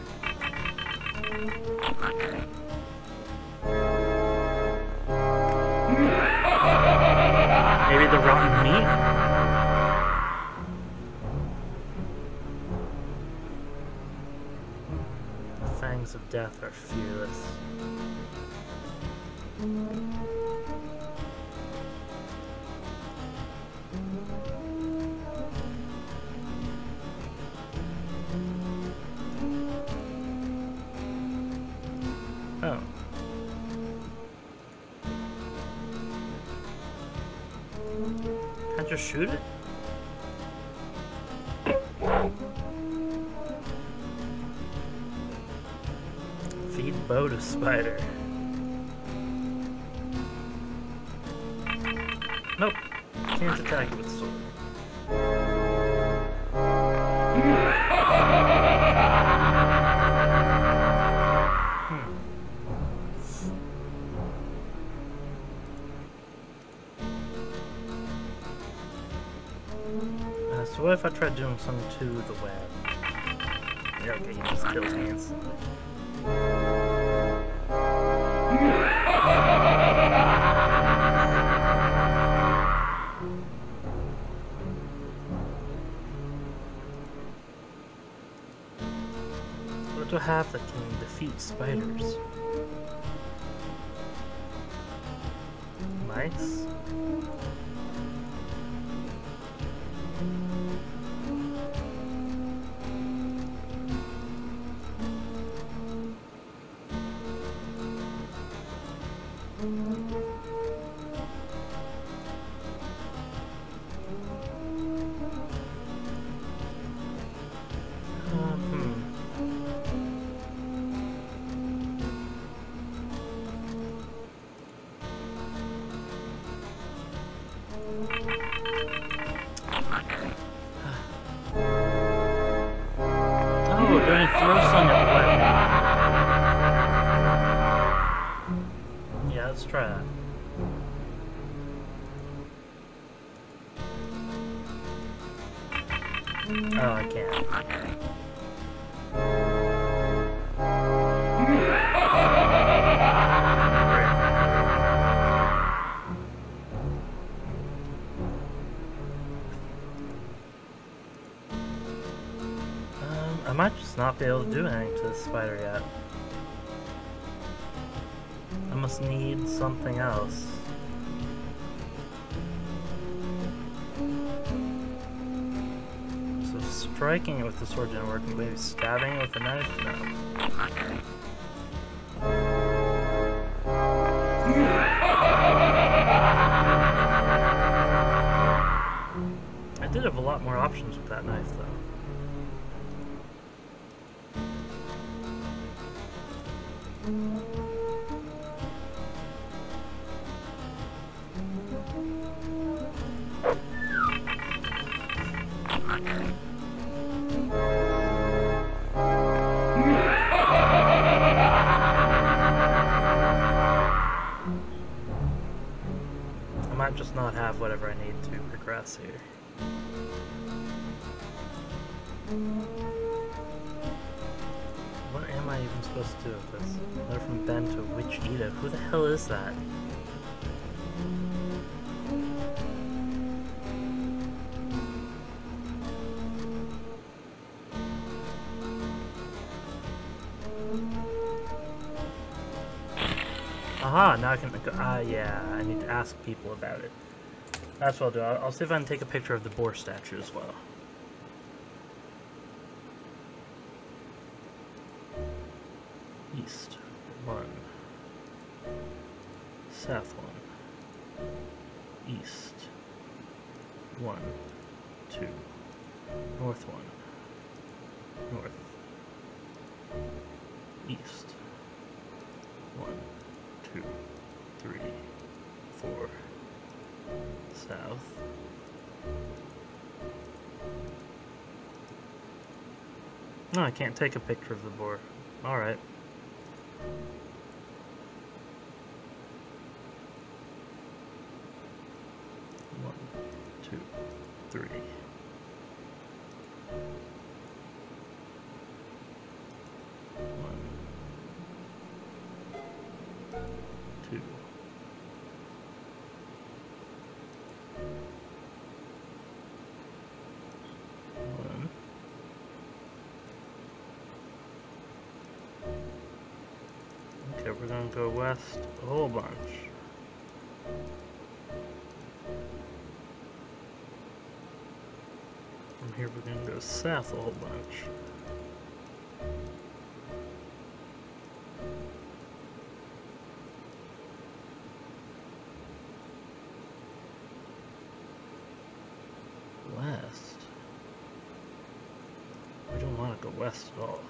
Maybe the rotten meat? The fangs of death are fearless. Oh. Can't I just shoot it? Feed bow to spider. Nope. Can't attack it with sword. So what if I tried doing something to the web? Yeah, okay, he just kills me instantly. What do I have that can defeat spiders? Mice? Let's try that. Oh, I can't. Um, I might just not be able to do anything to this spider yet. I must need something else. So striking it with the sword didn't work, maybe stabbing it with a knife? No. I did have a lot more options with that knife though. not have whatever I need to progress here. What am I even supposed to do with this? Letter from Ben to Witch Ida. Who the hell is that? Aha, now I can, ah, uh, yeah, I need to ask people about it. That's what I'll do. I'll, I'll see if I can take a picture of the boar statue as well. East, one. South, one. East, one, two. North, one. North. East, one. Two, three, four, south. No, I can't take a picture of the boar. Alright. One, two, three. One. Two. One. Okay, we're gonna go west a whole bunch. From here we're gonna go south a whole bunch. West. We don't want to go west at all.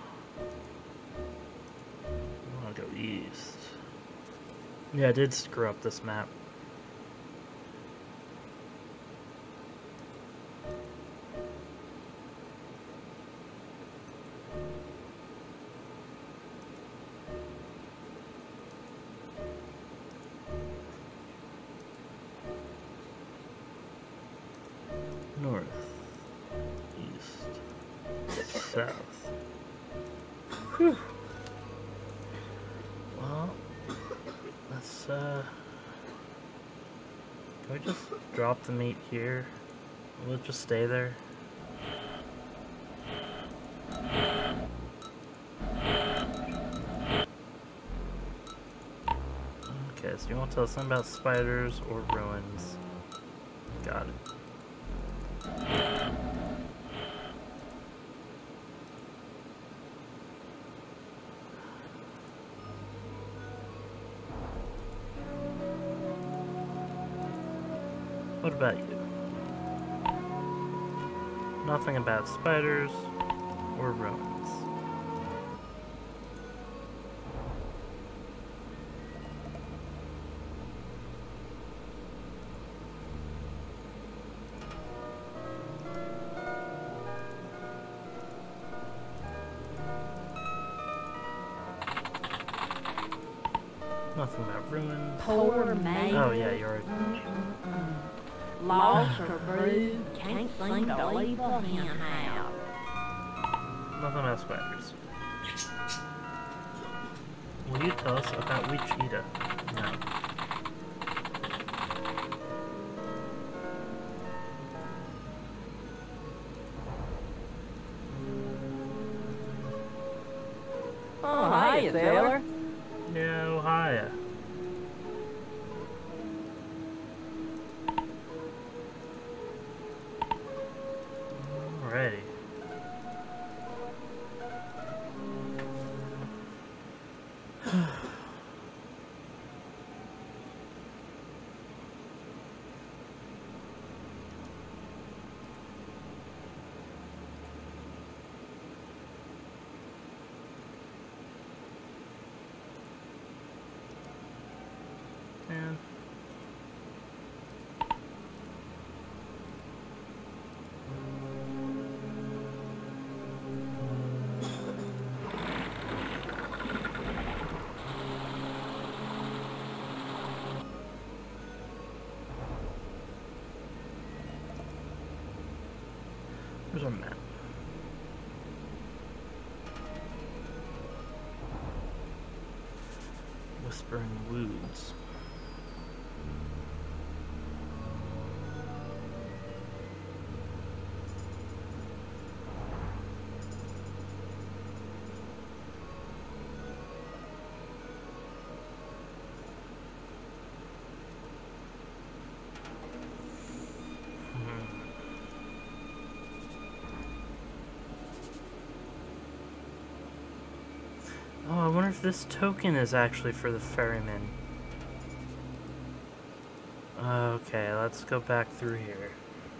We want to go east. Yeah, I did screw up this map. North, east, south. Whew. Well, let's, uh, can we just drop the meat here? Will it just stay there? Okay, so you want to tell us something about spiders or ruins? Got it. What about you? Nothing about spiders or ruins. Nothing about ruins. Poor man. Oh yeah, you're. Lost or bruised, can't seem to leave a hen house. Nothing about spiders. Will you tell us about Witch Ida? No. Oh, hiya, sailor. Yeah, Ohio. Alrighty. Man. what I meant. Whispering Woods. Oh, I wonder if this token is actually for the ferryman. Okay, let's go back through here.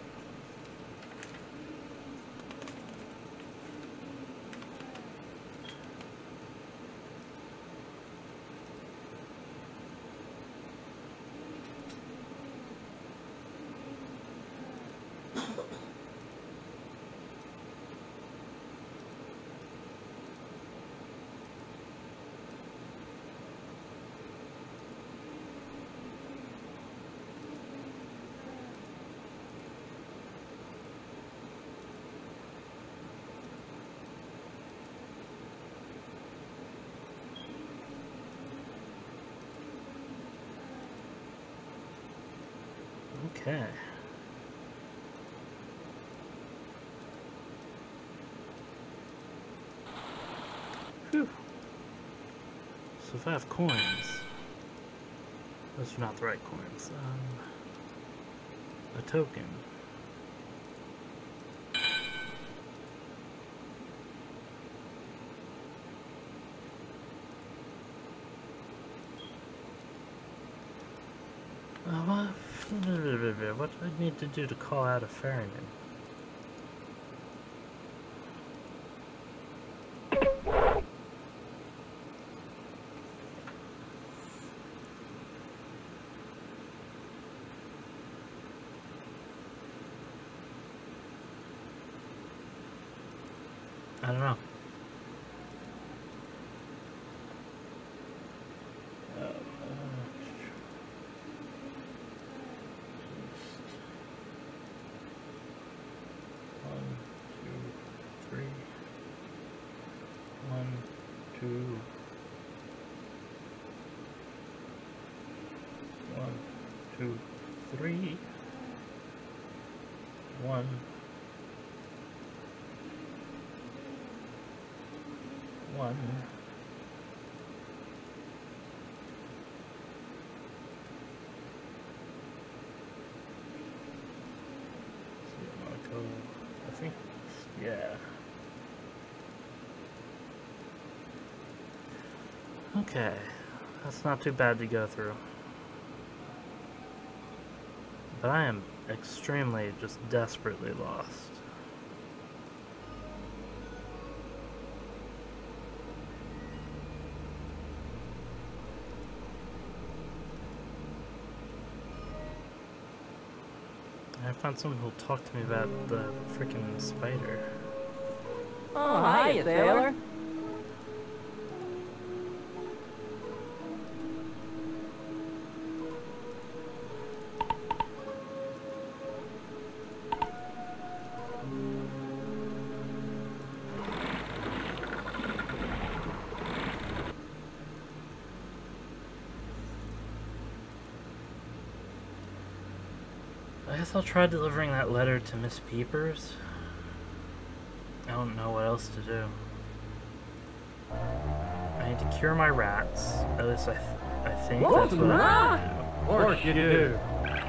Okay. Whew. So if I have coins, those are not the right coins. Um, a token. Uh, what? What do I need to do to call out a ferryman? I don't know. Two, one, two, three, one, one, so you want to go, I think, yeah. Okay, that's not too bad to go through. But I am extremely, just desperately lost. I found someone who'll talk to me about the freaking spider. Oh, hiya, sailor. I guess I'll try delivering that letter to Miss Peepers. I don't know what else to do. I need to cure my rats. At least I, th I think that's what I need to do. Of course you do.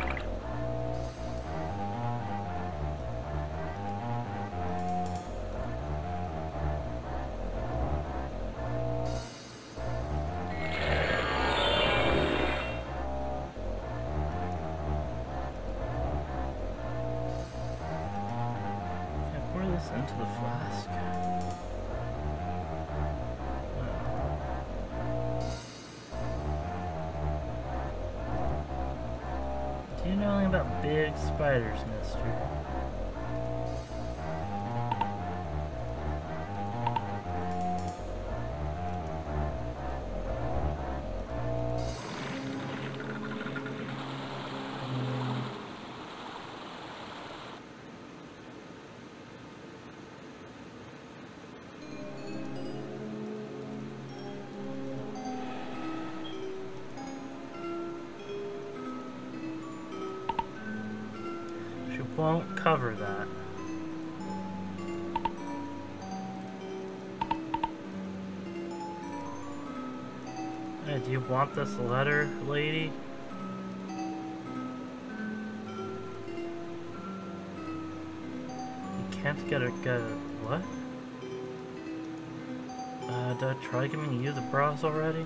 Into the flask. Do you know anything about big spiders, mister? won't cover that. Hey, do you want this letter, lady? You can't get a get a what? Uh, did I try giving you the bras already?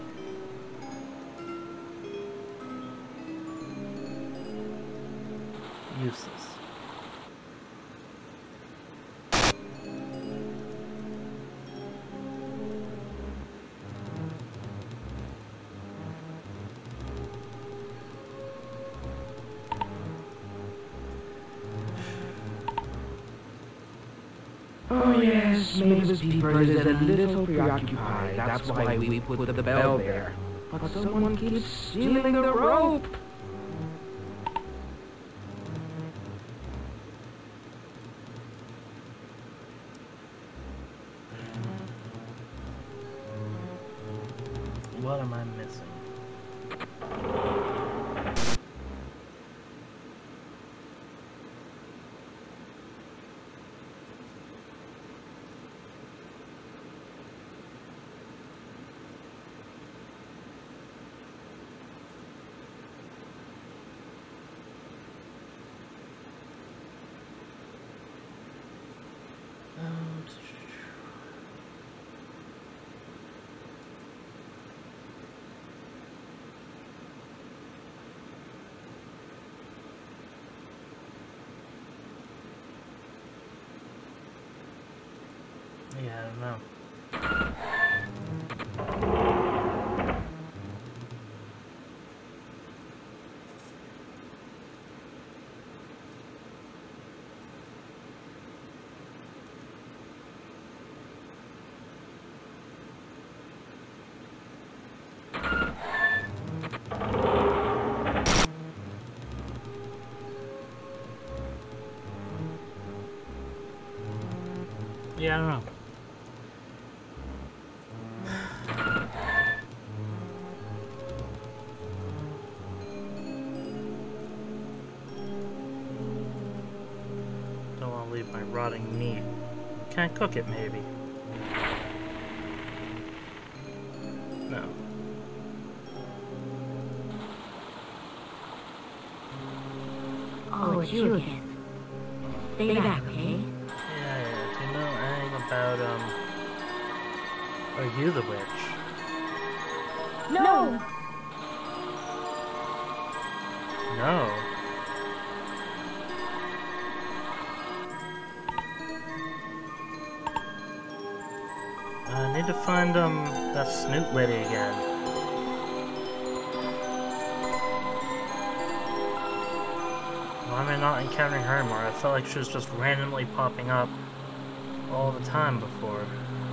Useless. Oh yes, Mavis Beeper is a little preoccupied. That's why we put the bell there. But someone keeps stealing the rope. What am I missing? Yeah, I don't know. Yeah, I don't know. Don't want to leave my rotting meat. Can't cook it, maybe. No. Oh, it's you again. Stay back, okay? Yeah, yeah. Do you know anything about, um... Are you the witch? No! No. I need to find, um, that snoot lady again. Why am I not encountering her anymore? I felt like she was just randomly popping up all the time before.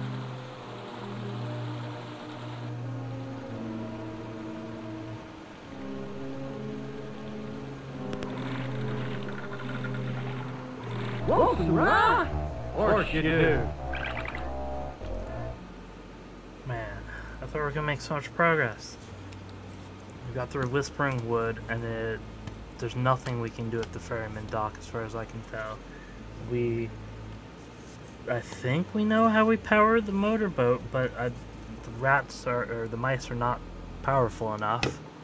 Whoa, Sarah! Of course you do. Man, I thought we were gonna make so much progress. We got through Whispering Wood, and it, there's nothing we can do at the Ferryman Dock as far as I can tell. We... I think we know how we power the motorboat, but I, the rats are, or the mice are not powerful enough.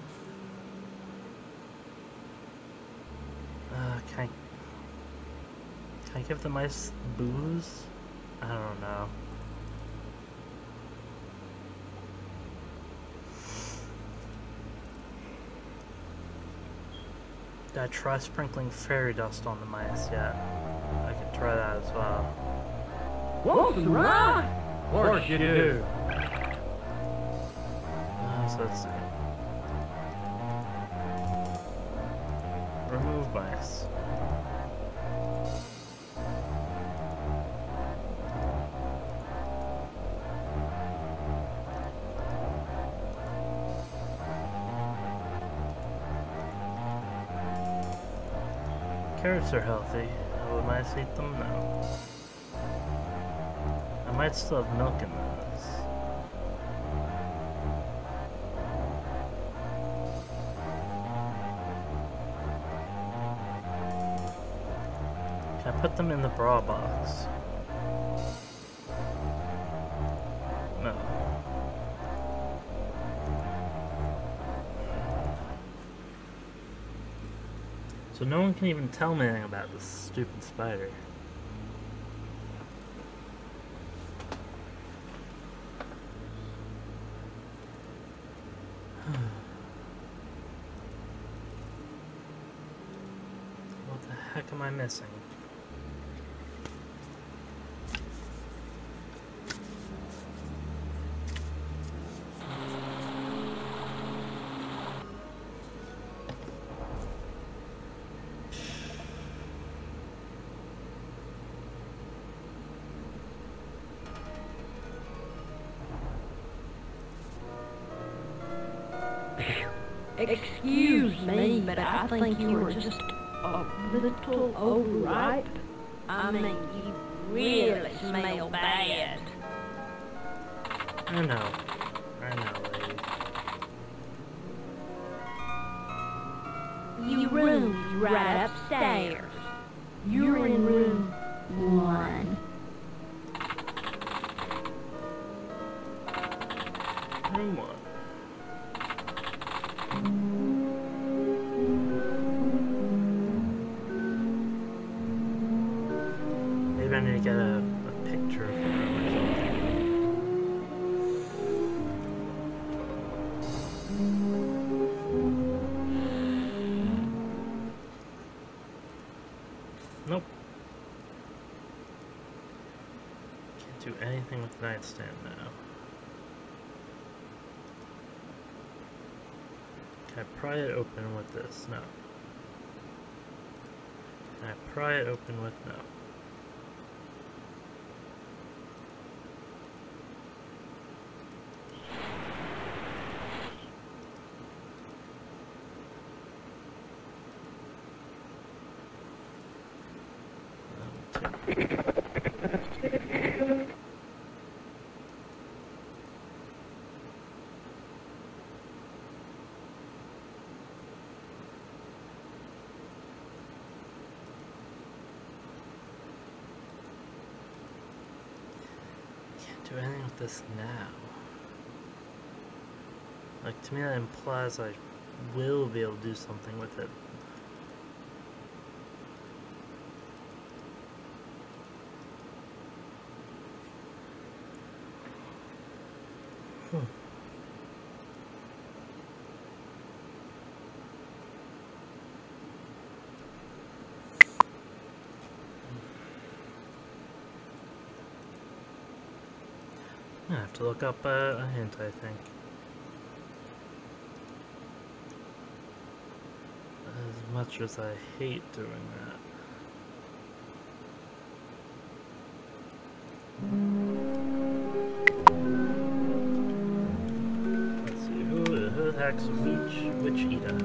Uh, can I... Can I give the mice booze? I don't know. Did I try sprinkling fairy dust on the mice yet? I could try that as well. Whoa, Sarah! Of course you do. Uh, so let's see. Remove mice. Carrots are healthy. Would mice eat them? No. I might still have milk in those. put them in the bra box? No. So no one can even tell me anything about this stupid spider. What the heck am I missing? Excuse me, but I think you were just a little overripe. I mean, you really smell bad. I know. I know, lady. You room right upstairs. You're in room one. Room one. Maybe I need to get a, a picture of the room or something. Nope. Can't do anything with the nightstand now. Can I pry it open with this? No. Can I pry it open with no? Do anything with this now? Like, to me that implies I will be able to do something with it. Hmm. I have to look up uh, a hint, I think. As much as I hate doing that. Let's see, who, who the heck's which, which Ida?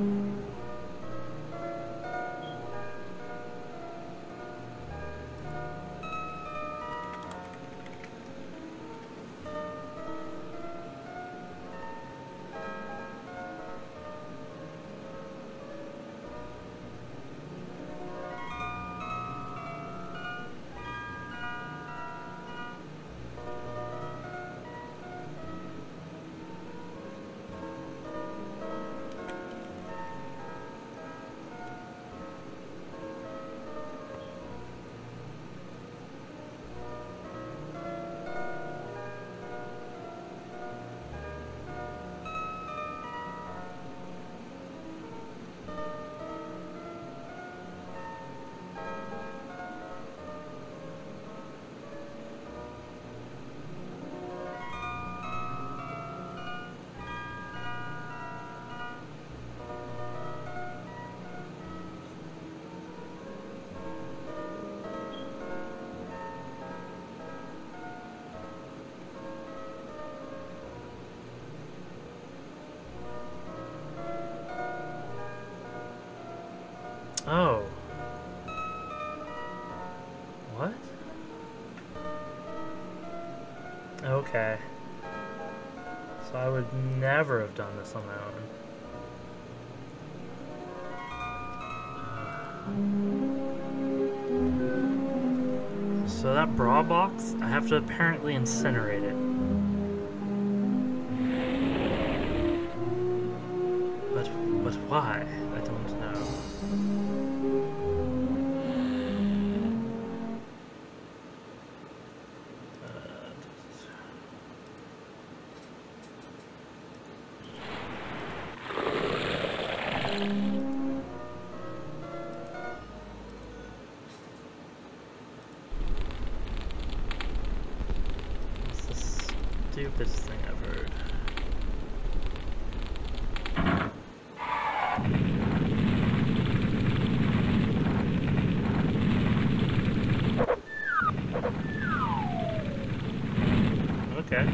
Oh. What? Okay. So I would never have done this on my own. Uh. So that bra box, I have to apparently incinerate it. But, but why? I don't know. Stupidest thing I've heard. Okay.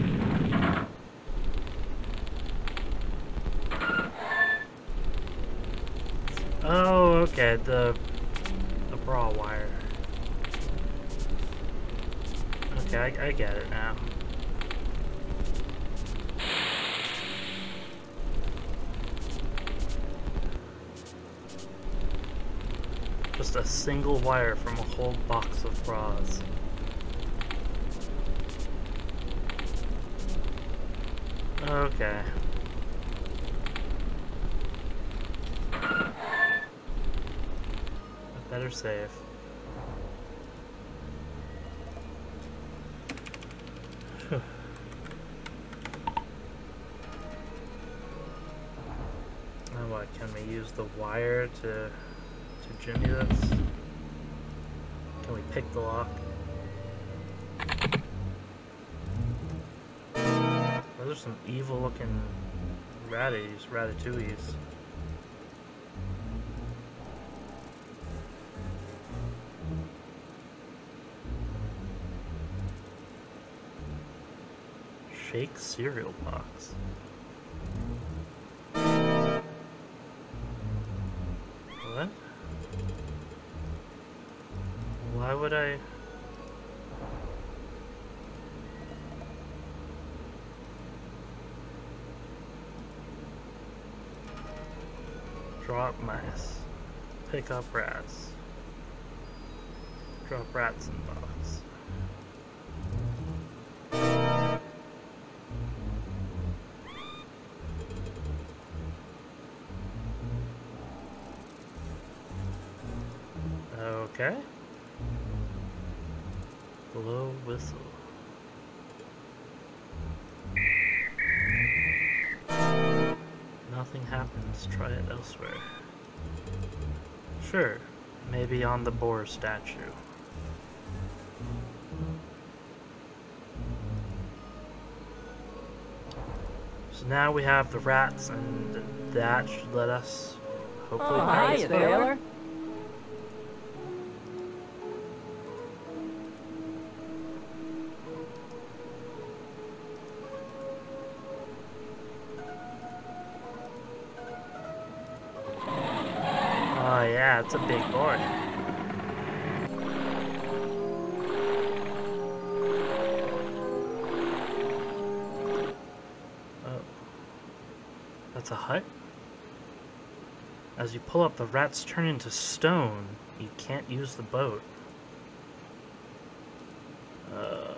Oh, okay, the the bra wire. Okay, I, I get it now. Just a single wire from a whole box of bras. Okay. I better save. Now what, can we use the wire to to jimmy this? Can we pick the lock? Those are some evil looking ratties, ratatouilles. Shake cereal box. What? Why would I? Drop mice. Pick up rats. Drop rats in box. Okay. Blow whistle. Nothing happens. Try it elsewhere. Sure. Maybe on the boar statue. So now we have the rats, and that should let us hopefully Oh, pass. hiya, Taylor. Oh yeah, it's a big board. Oh. That's a hut? As you pull up, the rats turn into stone. You can't use the boat. Uh,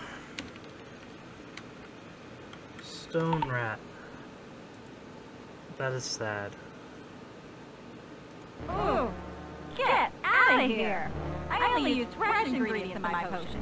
stone rat. That is sad. Oh, get out of here! I only use fresh ingredients in my potion.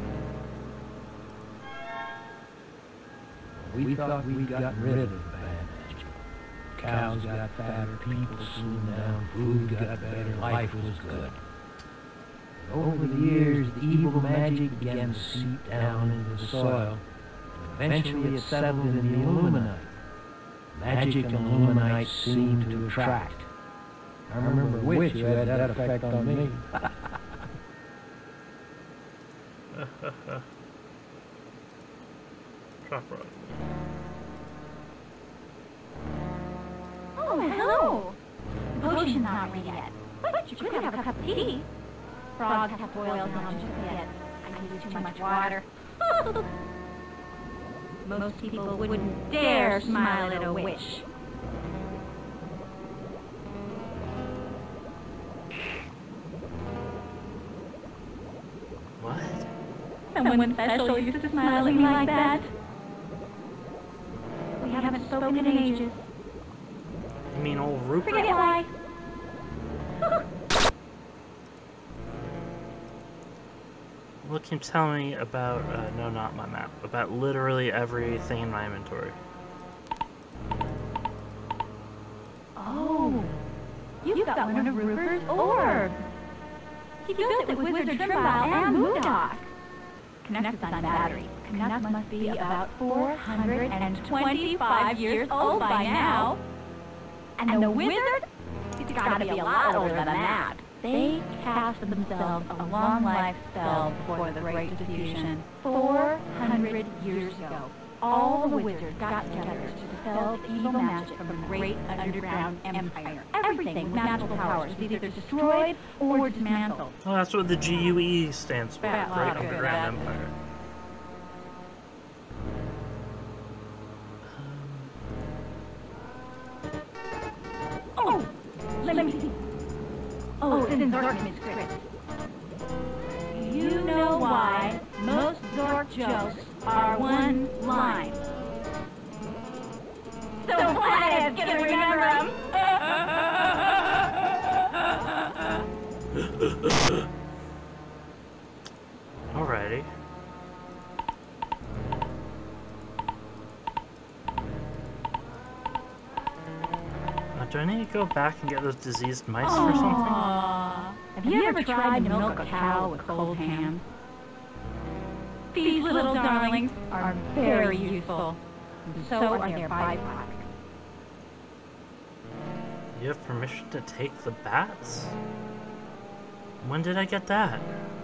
We thought we'd gotten rid of the bad magic. Cows got fatter, people slimmed down, food got better, life was good. But over the years, the evil magic began to seep down into the soil, and eventually it settled in the Illuminite. Magic and Illuminite seemed to attract. I remember a witch who had that effect on me. Drop rock. Oh, hello! The potion's not ready yet, but you could have a cup of tea. Frogs have boiled down just a bit. I use too much water. Most people wouldn't dare smile at a witch. What? someone special used to smile at me like that. We haven't spoken in ages. You mean old Rupert? Forget why. What can you tell me about, uh, no, not my map, about literally everything in my inventory? Oh, you've got one of Rupert's orbs. He built it with Wizard Trimbile and Moondock. Connected on battery. Canuck must be about four hundred twenty-five years old by now. And the Wizard? He's gotta be a lot older than that. They cast themselves a long life spell before the Great Diffusion, four hundred years ago. All the wizards got together to dispel the evil magic from the great underground empire. Everything with magical powers was either destroyed or dismantled. Oh, that's what the G U E stands for, Fat Great lot of good Underground at. Empire. Oh, let me see. Oh, it's in Zork's script. You know why most Zork jokes are one line. So Flathead's gonna remember them. Alrighty. Now, do I need to go back and get those diseased mice or something? Aww. Have you ever tried to milk a cow with cold hands? These little darlings are very useful, and so are their byproducts. You have permission to take the bats? When did I get that?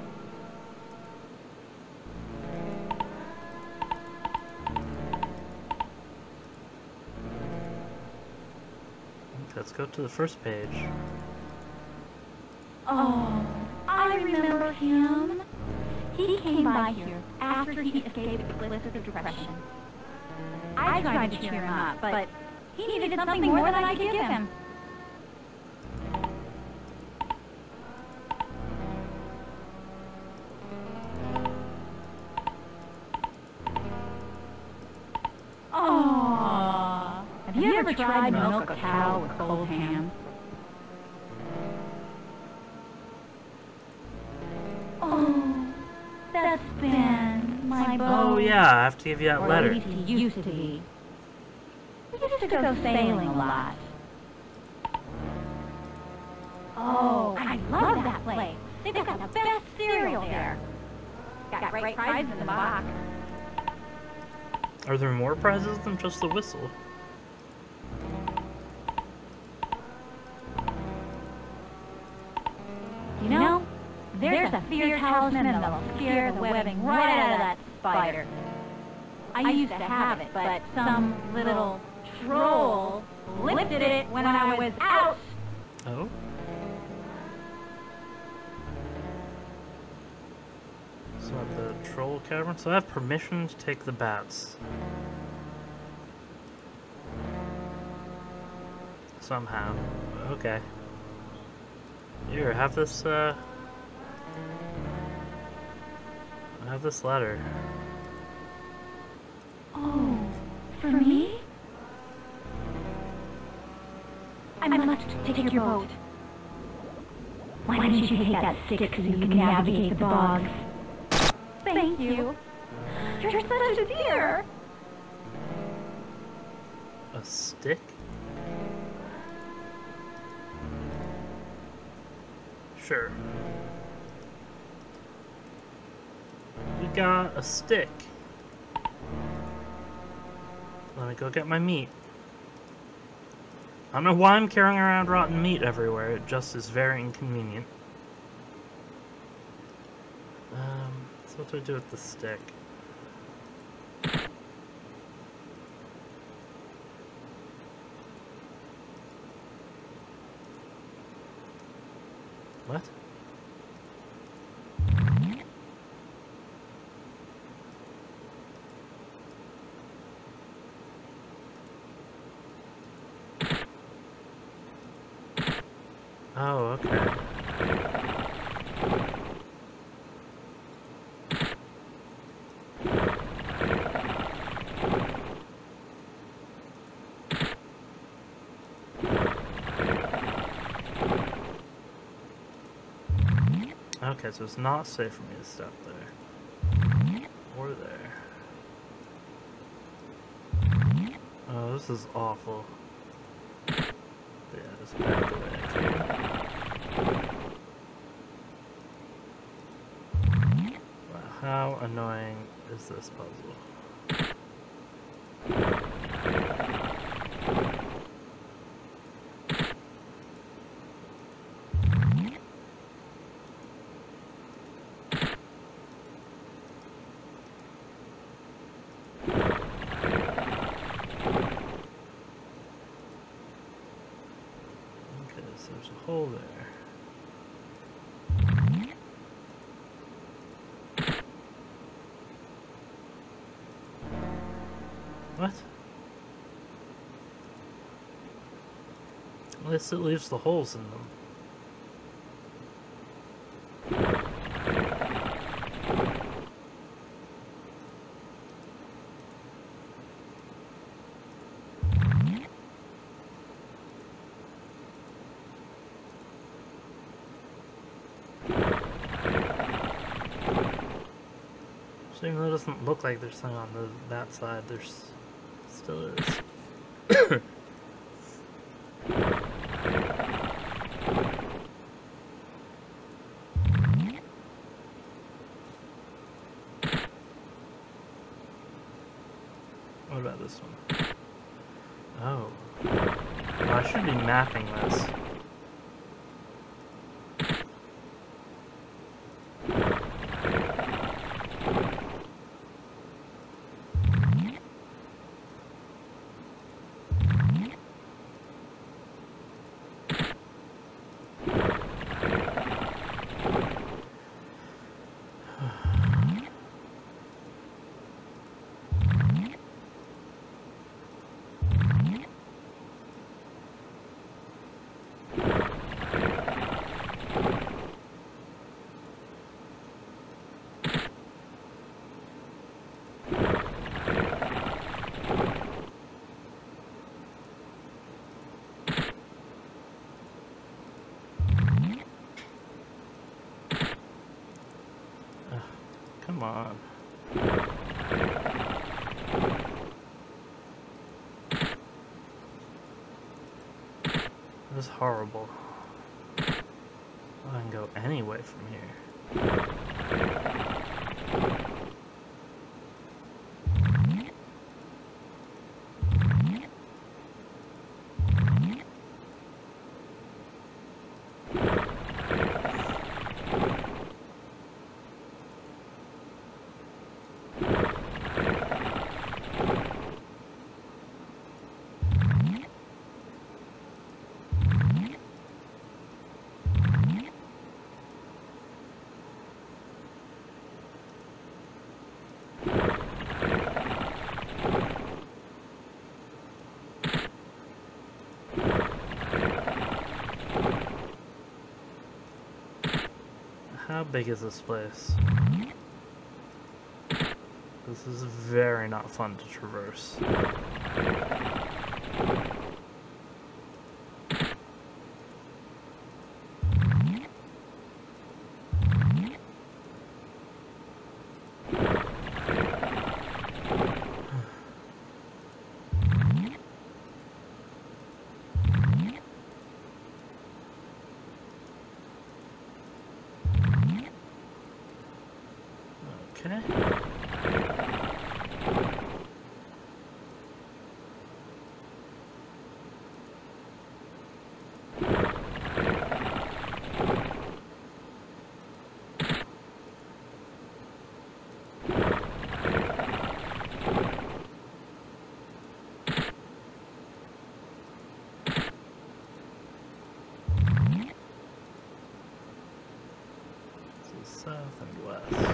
Let's go to the first page. Oh, I remember him. He came by here after he escaped the bliss of depression. I tried to cheer him up, but he needed something more than I could give him. Aww. Have you ever tried to milk a cow with cold hands? Oh, that's Ben, my beau. Oh yeah, I have to give you that Or letter. at least he used to be. We used to go sailing a lot. Oh, I love that place. They've got the best cereal there. Got great prizes in the box. Are there more prizes than just the whistle? You know, there's a fear talisman that'll scare the webbing right out of that spider. I used to have it, but some little troll lifted it when I was out. Oh? So at the troll cavern, so I have permission to take the bats. Somehow. Okay. Here, have this, uh... have this letter. Oh, for me? I must take your boat. Why don't you take that stick so you can navigate the bogs? Thank you. You're such a dear. A stick? Sure. We got a stick. Let me go get my meat. I don't know why I'm carrying around rotten meat everywhere, it just is very inconvenient. Um, so what do I do with the stick? What? Oh, okay. Okay, so it's not safe for me to stop there. Or there. Oh, this is awful. Yeah, just back the way I can. Wow, how annoying is this puzzle? There's a hole there. What? At least it leaves the holes in them. So even though it doesn't look like there's something on the, that side, there's still is. What about this one? Oh. Oh, I should be mapping this. Come on. This is horrible. I can go any way from here. How big is this place? This is very not fun to traverse. Okay. This is south and west.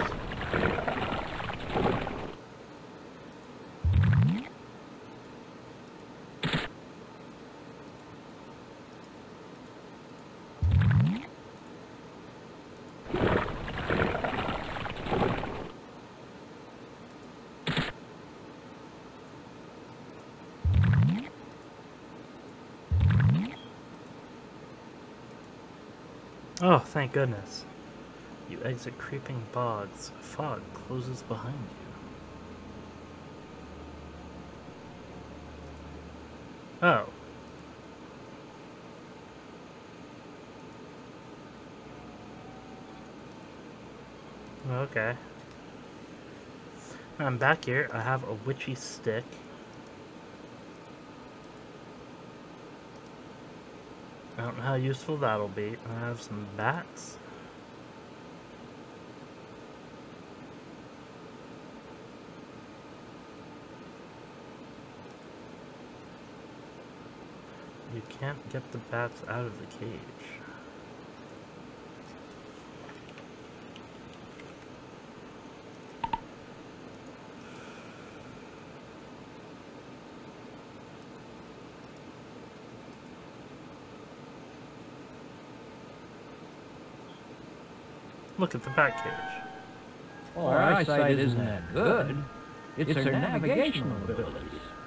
Oh, thank goodness. You exit creeping bogs. Fog closes behind you. Oh. Okay. I'm back here. I have a witchy stick. I don't know how useful that'll be. I have some bats. You can't get the bats out of the cage. Look at the bat cage. Well, our eyesight isn't that good. It's their navigational abilities.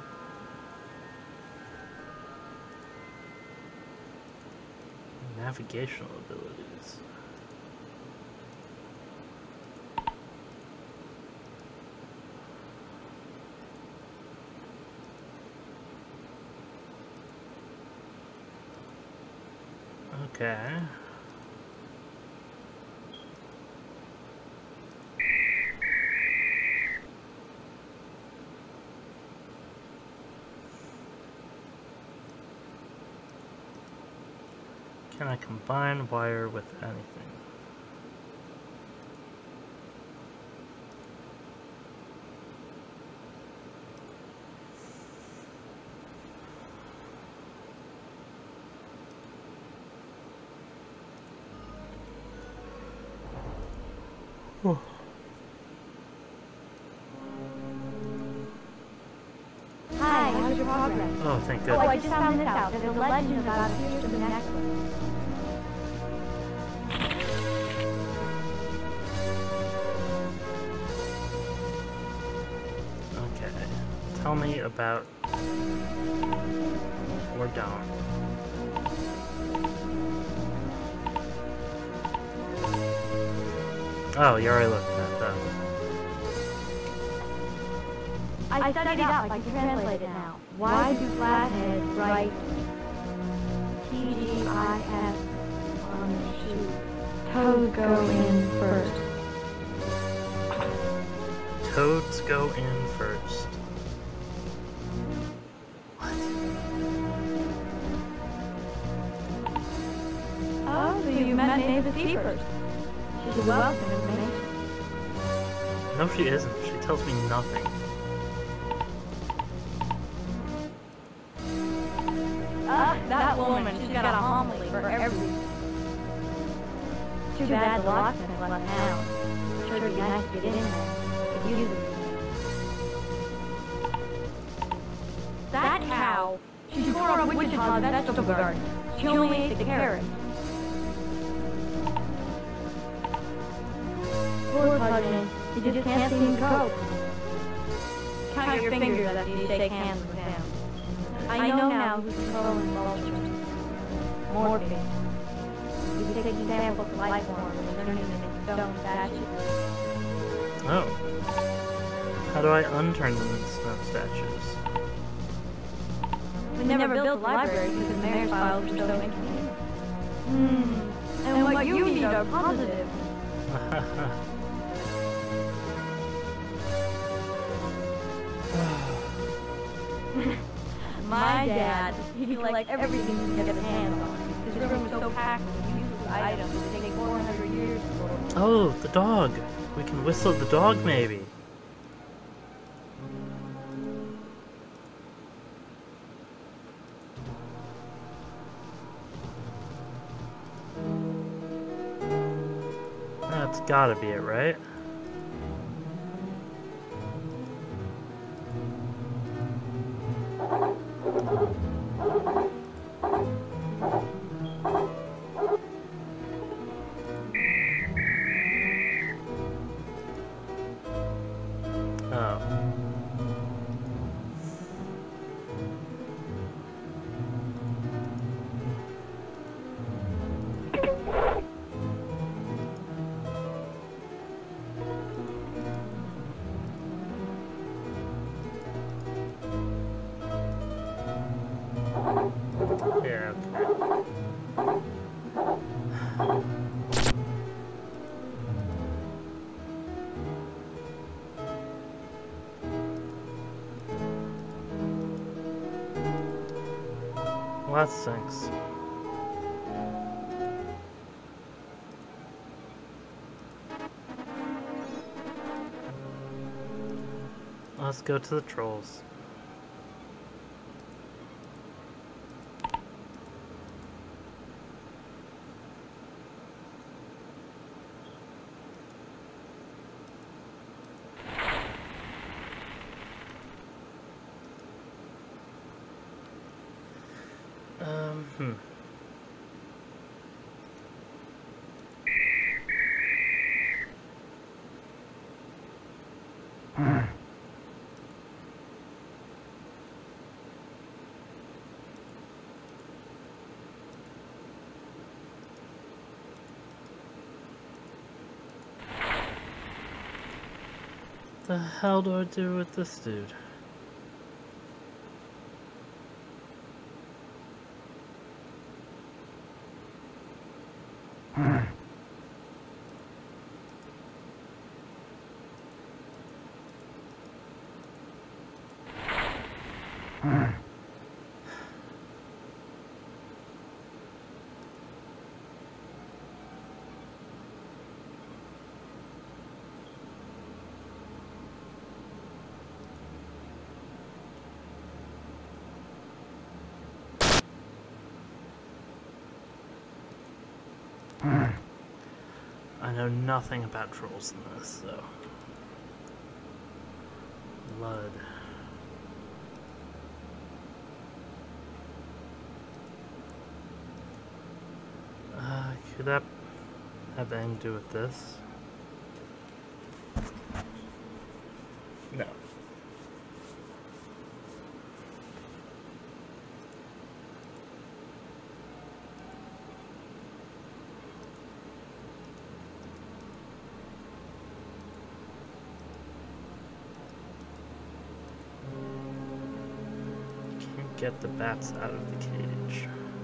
Navigational abilities. Okay. Can I combine wire with anything? Oh. Hi, how's your progress? Oh, thank Oh, goodness. I just found this out. There's a legend about a fearsome necklace. Okay. Tell me about... Or don't. Oh, you already looked at that. I studied out, I can translate it now. Why do flatheads write T G I S on the shoe? Toes go in first. Toads go in first. Oh, so you met Mavis first. She's a wealth of information. No, she isn't. She tells me nothing. Ah, that woman, she's got a homily for everything. Too bad the locksmith left town. Sure be nice to get in there. Could use it. That cow, she tore up Wichita's vegetable garden. She only ate the carrots. Poor Pudgeon, he just can't seem to cope. Count your fingers after you shake hands with him. I know now who's controlling vultures. Morphine. He's taking samples of life forms and turning them into stone statues. Oh. How do I unturn them into stone statues? We never built a library because the mayor's files were so inconvenient. Hmm. And what you need are positive. My dad, he collects everything he can get his hands on. His room was so packed with useless items that take four hundred years to go. Oh, the dog. We can whistle at the dog, maybe. That's gotta be it, right? Well, that stinks. Let's go to the trolls. Um, hmm. What the hell do I do with this dude? I know nothing about trolls in this, so. Blood. Uh, could that have anything to do with this? No. Get the bats out of the cage.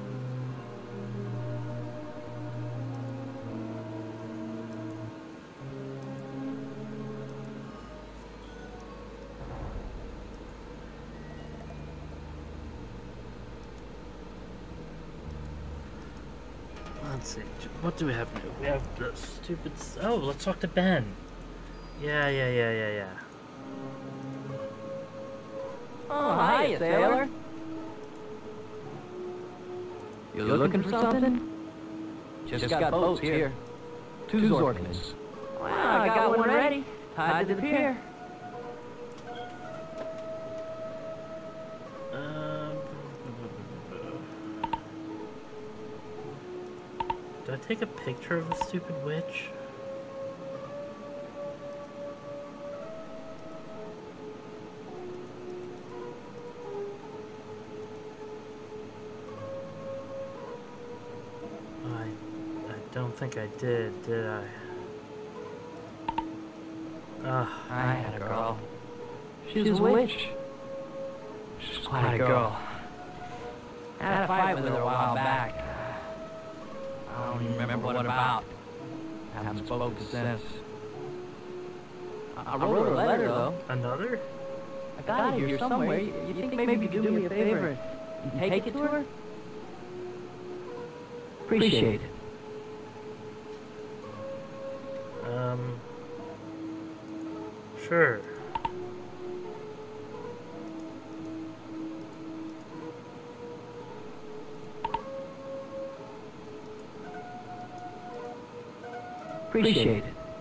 Let's see, what do we have new? We have the stupid... Oh, let's talk to Ben. Yeah, yeah, yeah, yeah, yeah. Oh, hiya, sailor. You looking for something? Just got boats here. Two Zorkins. Well, I got one ready. Tied to the pier. Um, did I take a picture of the stupid witch? I don't think I did, did I? Ugh. I had a girl. She was a witch. She's quite a girl. I had a fight with her a while back. I don't even remember what about. I haven't spoken since. I wrote her a letter, though. Another? I got it here somewhere. You think maybe you could do me a favor and take it to her? Appreciate it. Um, sure. Appreciate it.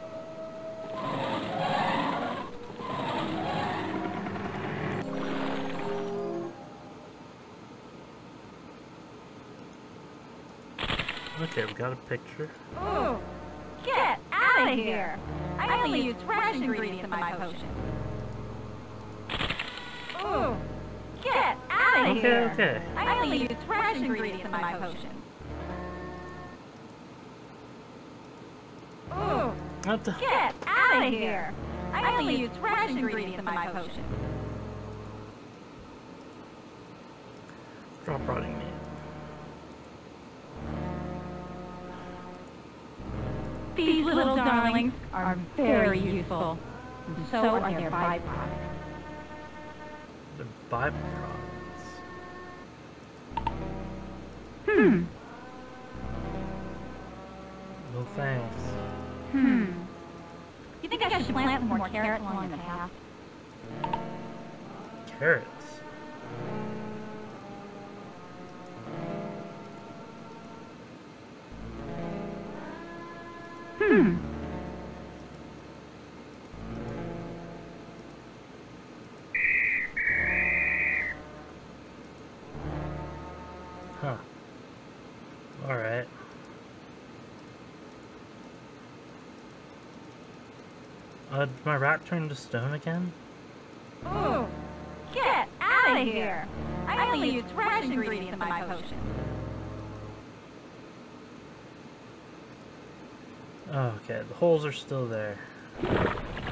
Okay, we got a picture. Ooh, get out of here! I only use fresh ingredients in my potion. Ooh, get out of Okay, here! okay. I only use fresh ingredients in my potion. Ooh, What the? get out of here! I only use fresh ingredients in my potion. Drop rotting meat. These little darlings are very useful, and so are their byproducts. The byproducts. Hmm. No thanks. Hmm. You think I should plant some more carrots along the path? Carrots? Hmm. Huh. Alright. Uh, did my rat turn to stone again? Ooh. Get out of here! I only use fresh ingredients in my potion. Okay, the holes are still there. Uh,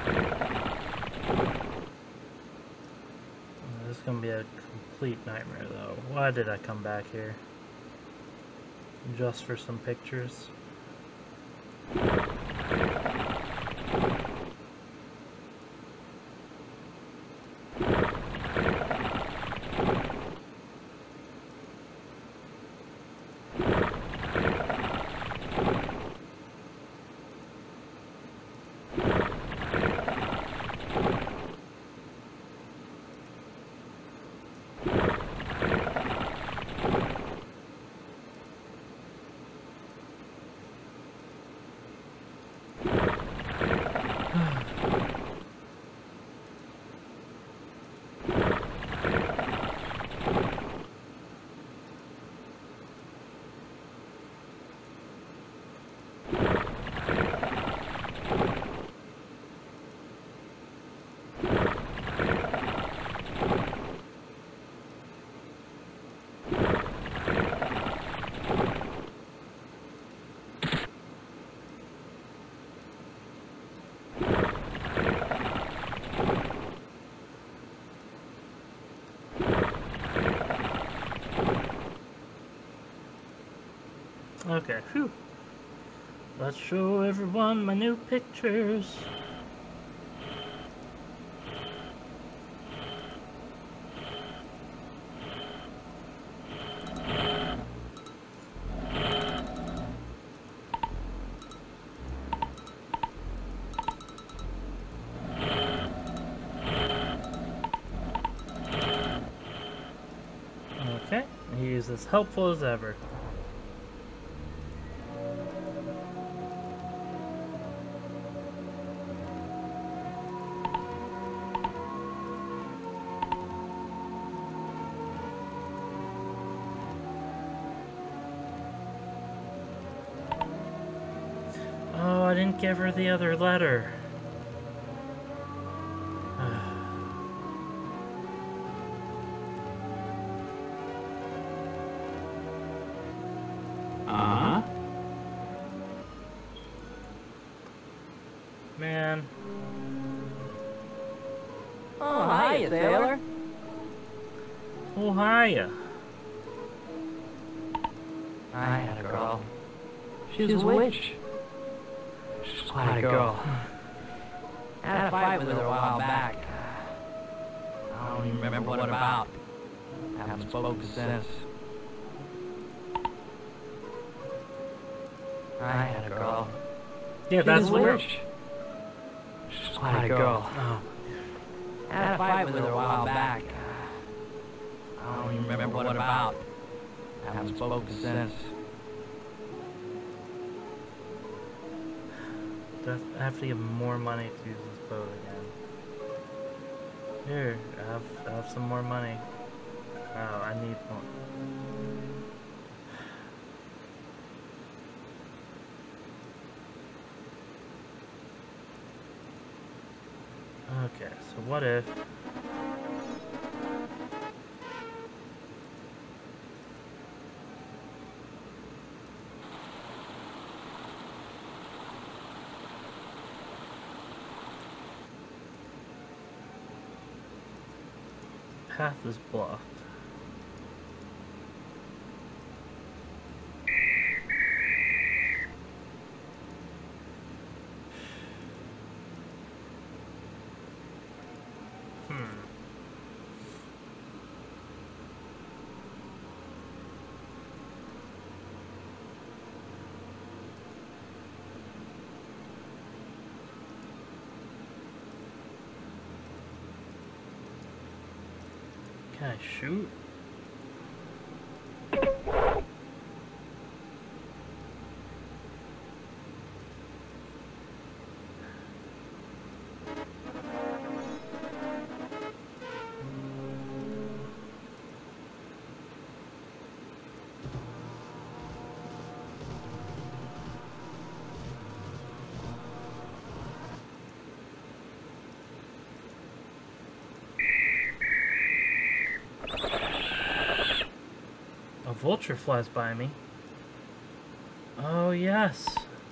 This is gonna be a complete nightmare though. Why did I come back here? Just for some pictures? Okay, phew. Let's show everyone my new pictures. Okay, he's as helpful as ever. Oh, I didn't give her the other letter. Uh-huh. Man. Oh, hiya, sailor. Oh, hiya. I had a girl. She's a witch. She's quite a girl. I had a fight with her a while back. I don't even remember what about. I haven't spoken since. I had a girl. Yeah, that's She's a what. witch. She's quite a girl. Oh, I had a fight with her a while back. I don't even remember what about. I haven't spoken since. I have to give more money to use this boat again. Here, I have, I have some more money. Oh, I need more. Okay, so what if... path is blocked. Hmm. Can I shoot? A vulture flies by me. Oh, yes.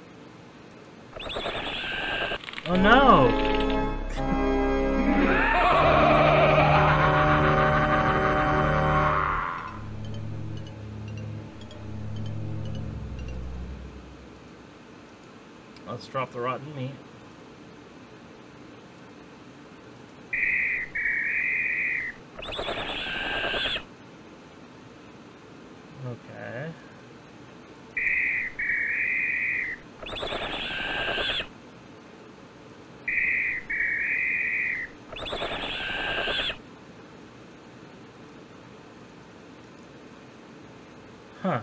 Oh, no! Let's drop the rotten meat. Okay. Huh.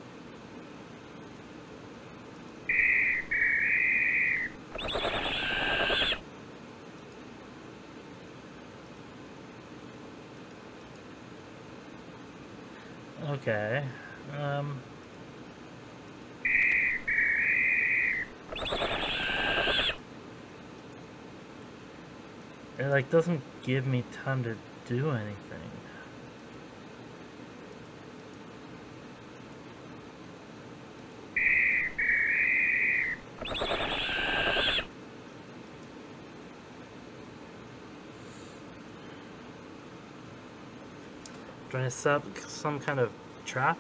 Okay. Um. It like doesn't give me time to do anything. Do I set up some kind of trap?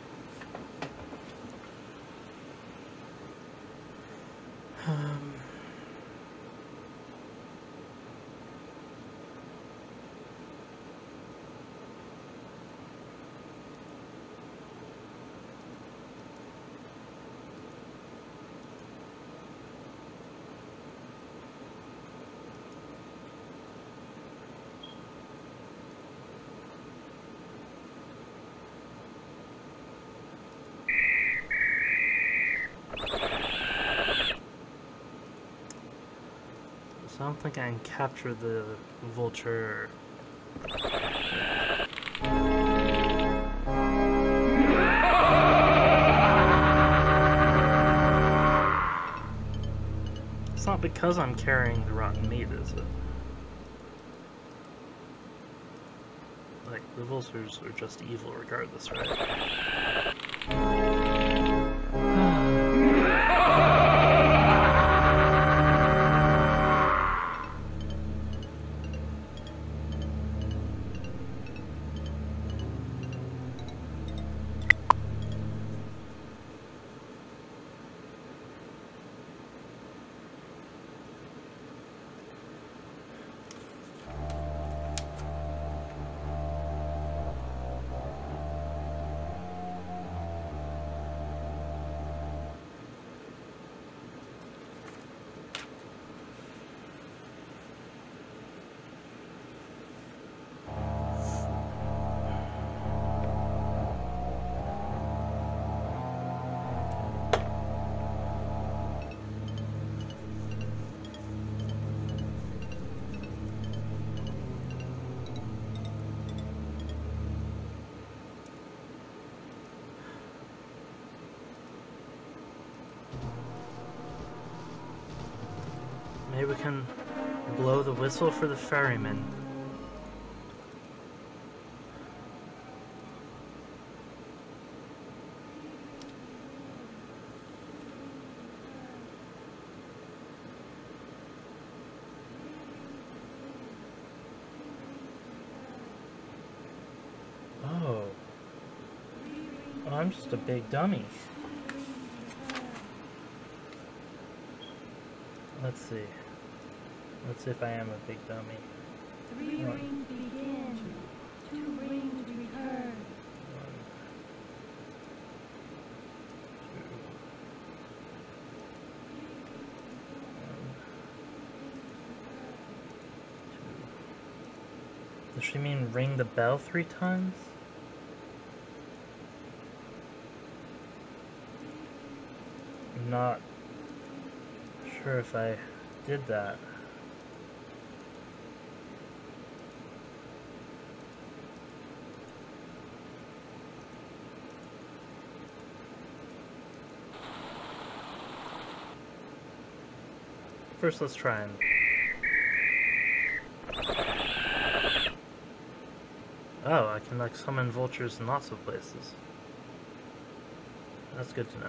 Um. So I don't think I can capture the vulture. It's not because I'm carrying the rotten meat, is it? Like, the vultures are just evil regardless, right? Maybe we can blow the whistle for the ferryman. Oh. Oh, I'm just a big dummy. Let's see. Let's see if I am a big dummy. Three One, rings begin, two, two rings return. one, two, one, two. The Does she mean ring the bell three times? I'm not sure if I did that. First, let's try and... Oh, I can like summon vultures in lots of places. That's good to know.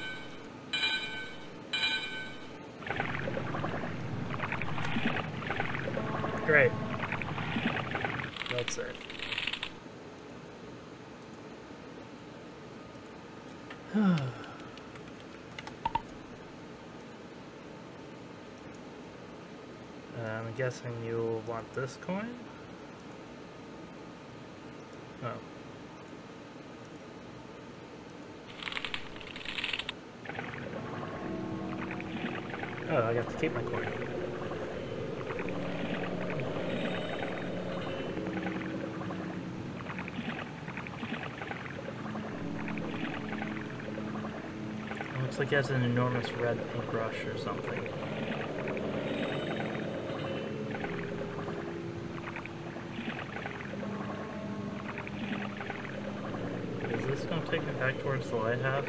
Great. Well safe. I'm guessing you'll want this coin? Oh. Oh, I got to keep my coin. Looks like it has an enormous red paintbrush or something. Is this going to take me back towards the lighthouse?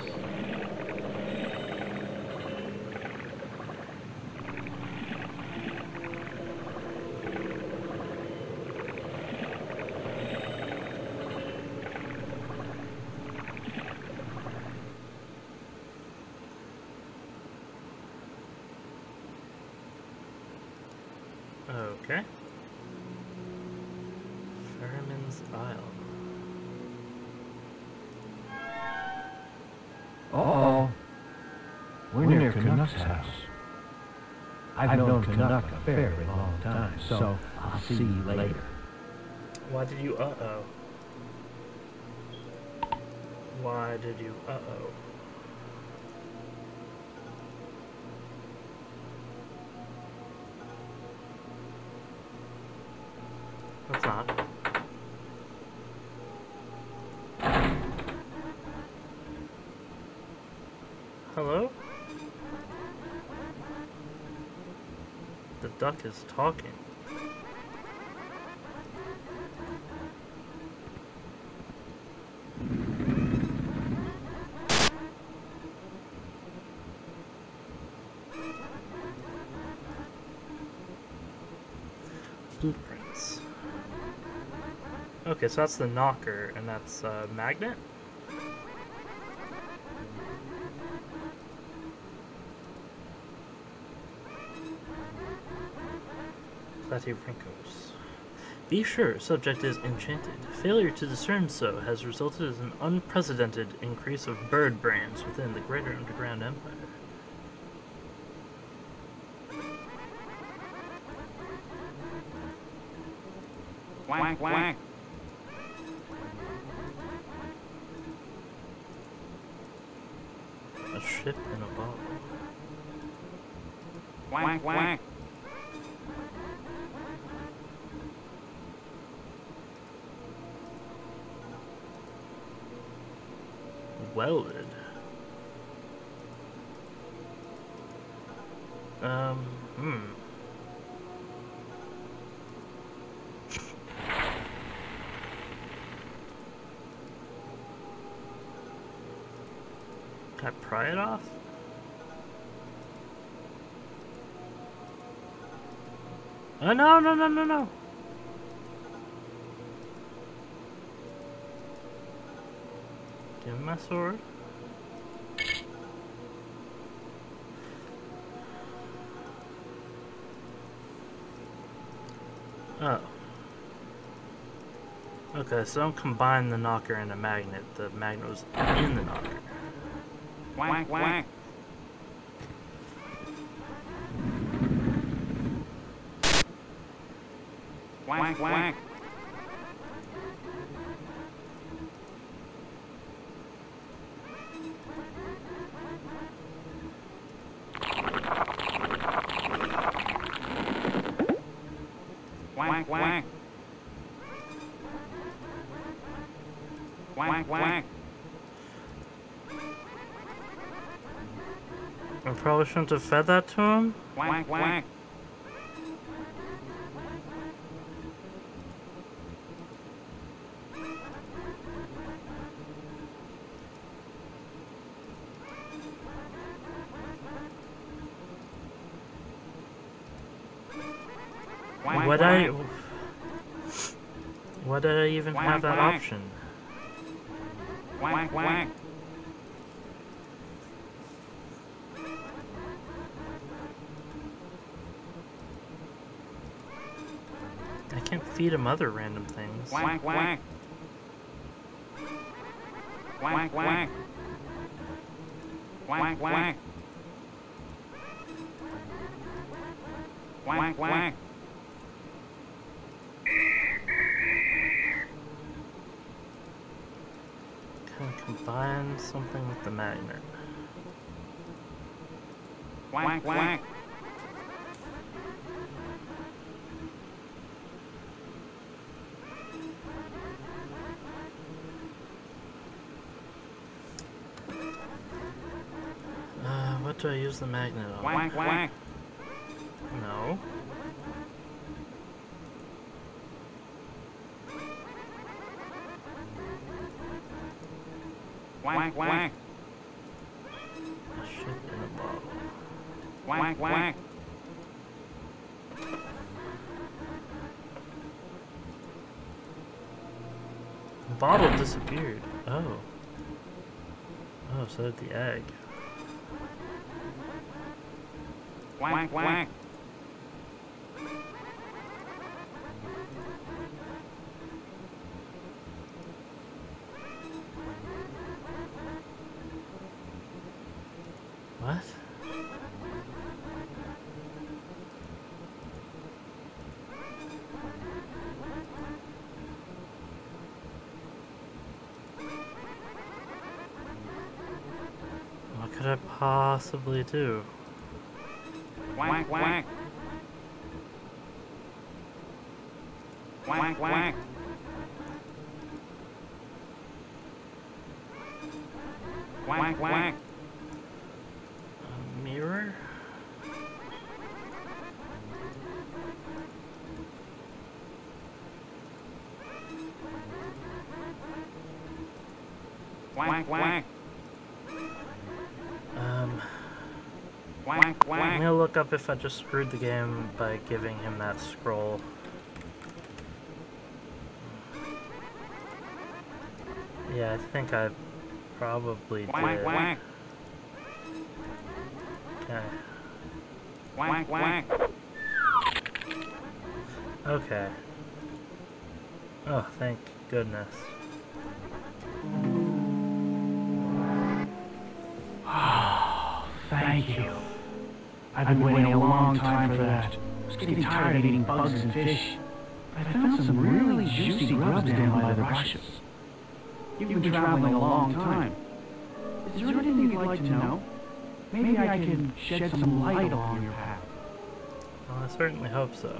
Okay. Ferryman's Isle. Uh-oh. We're near Canuck's house. I've known Canuck a very long time, so I'll see you later. Why did you uh-oh? Why did you uh-oh? That's not. Hello? The duck is talking. Blueprints. Okay, so that's the knocker, and that's a uh, magnet? Platyrinkos. Be sure, subject is enchanted. Failure to discern so has resulted in an unprecedented increase of bird brains within the greater underground empire. Quack, quack. A ship in a bottle. Quack, quack. Welded. Um, hmm. Can I pry it off? Oh, no, no, no, no, no. Give me my sword. Oh. Okay, so don't combine the knocker and a magnet. The magnet was in the knocker. Quack, quack. Quack, quack. Quack, quack. Quack, quack. I probably shouldn't have fed that to him. Quack, quack. Quack, Would quack. I? Why did I even Quack, have that quack. option? Quack, quack. I can't feed him other random things. Quack, quack. Quack, quack. Quack, quack. Quack, quack. Can I combine something with the magnet? Quack, quack. Uh, what do I use the magnet on? Quack, quack. No. Quack, quack. A ship in a bottle. Quack, quack. The bottle disappeared. Oh. Oh, so did the egg. Quack, quack. What? What could I possibly do? Quack, quack. Quack, quack. Quack, quack. A mirror? Quack, quack. Um, Quack, I'm quack. gonna look up if I just screwed the game by giving him that scroll. Yeah, I think I probably Quack, did. quack. Okay. Quack, quack. Okay. Oh, thank goodness. Thank you. I've been waiting a long time for that. I was getting tired of eating bugs and fish. I found some really juicy grubs down by the rushes. You've been traveling a long time. Is there anything you'd like to know? Maybe I can shed some light along your path. Well, I certainly hope so.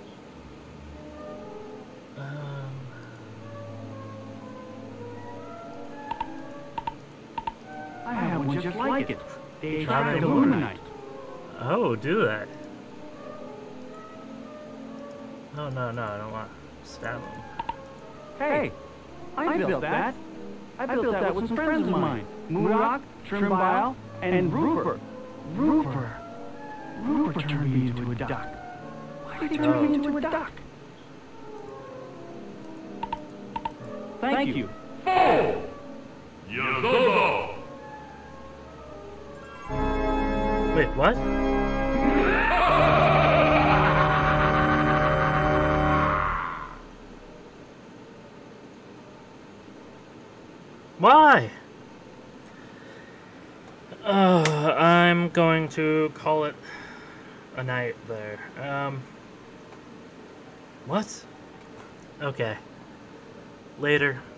Um, I have one just like it. They Tried tried illuminate. oh, do that. Oh, no, no, I don't want to stab him. Hey, I built that. I built that with some friends of mine. Moonrock, Trimbile, and Rupert. Rupert. Rupert turned me into a duck. Why did he turn me into a duck? Thank you. Wait, what? Why? Uh, I'm going to call it a night there. Um, what? Okay. Later.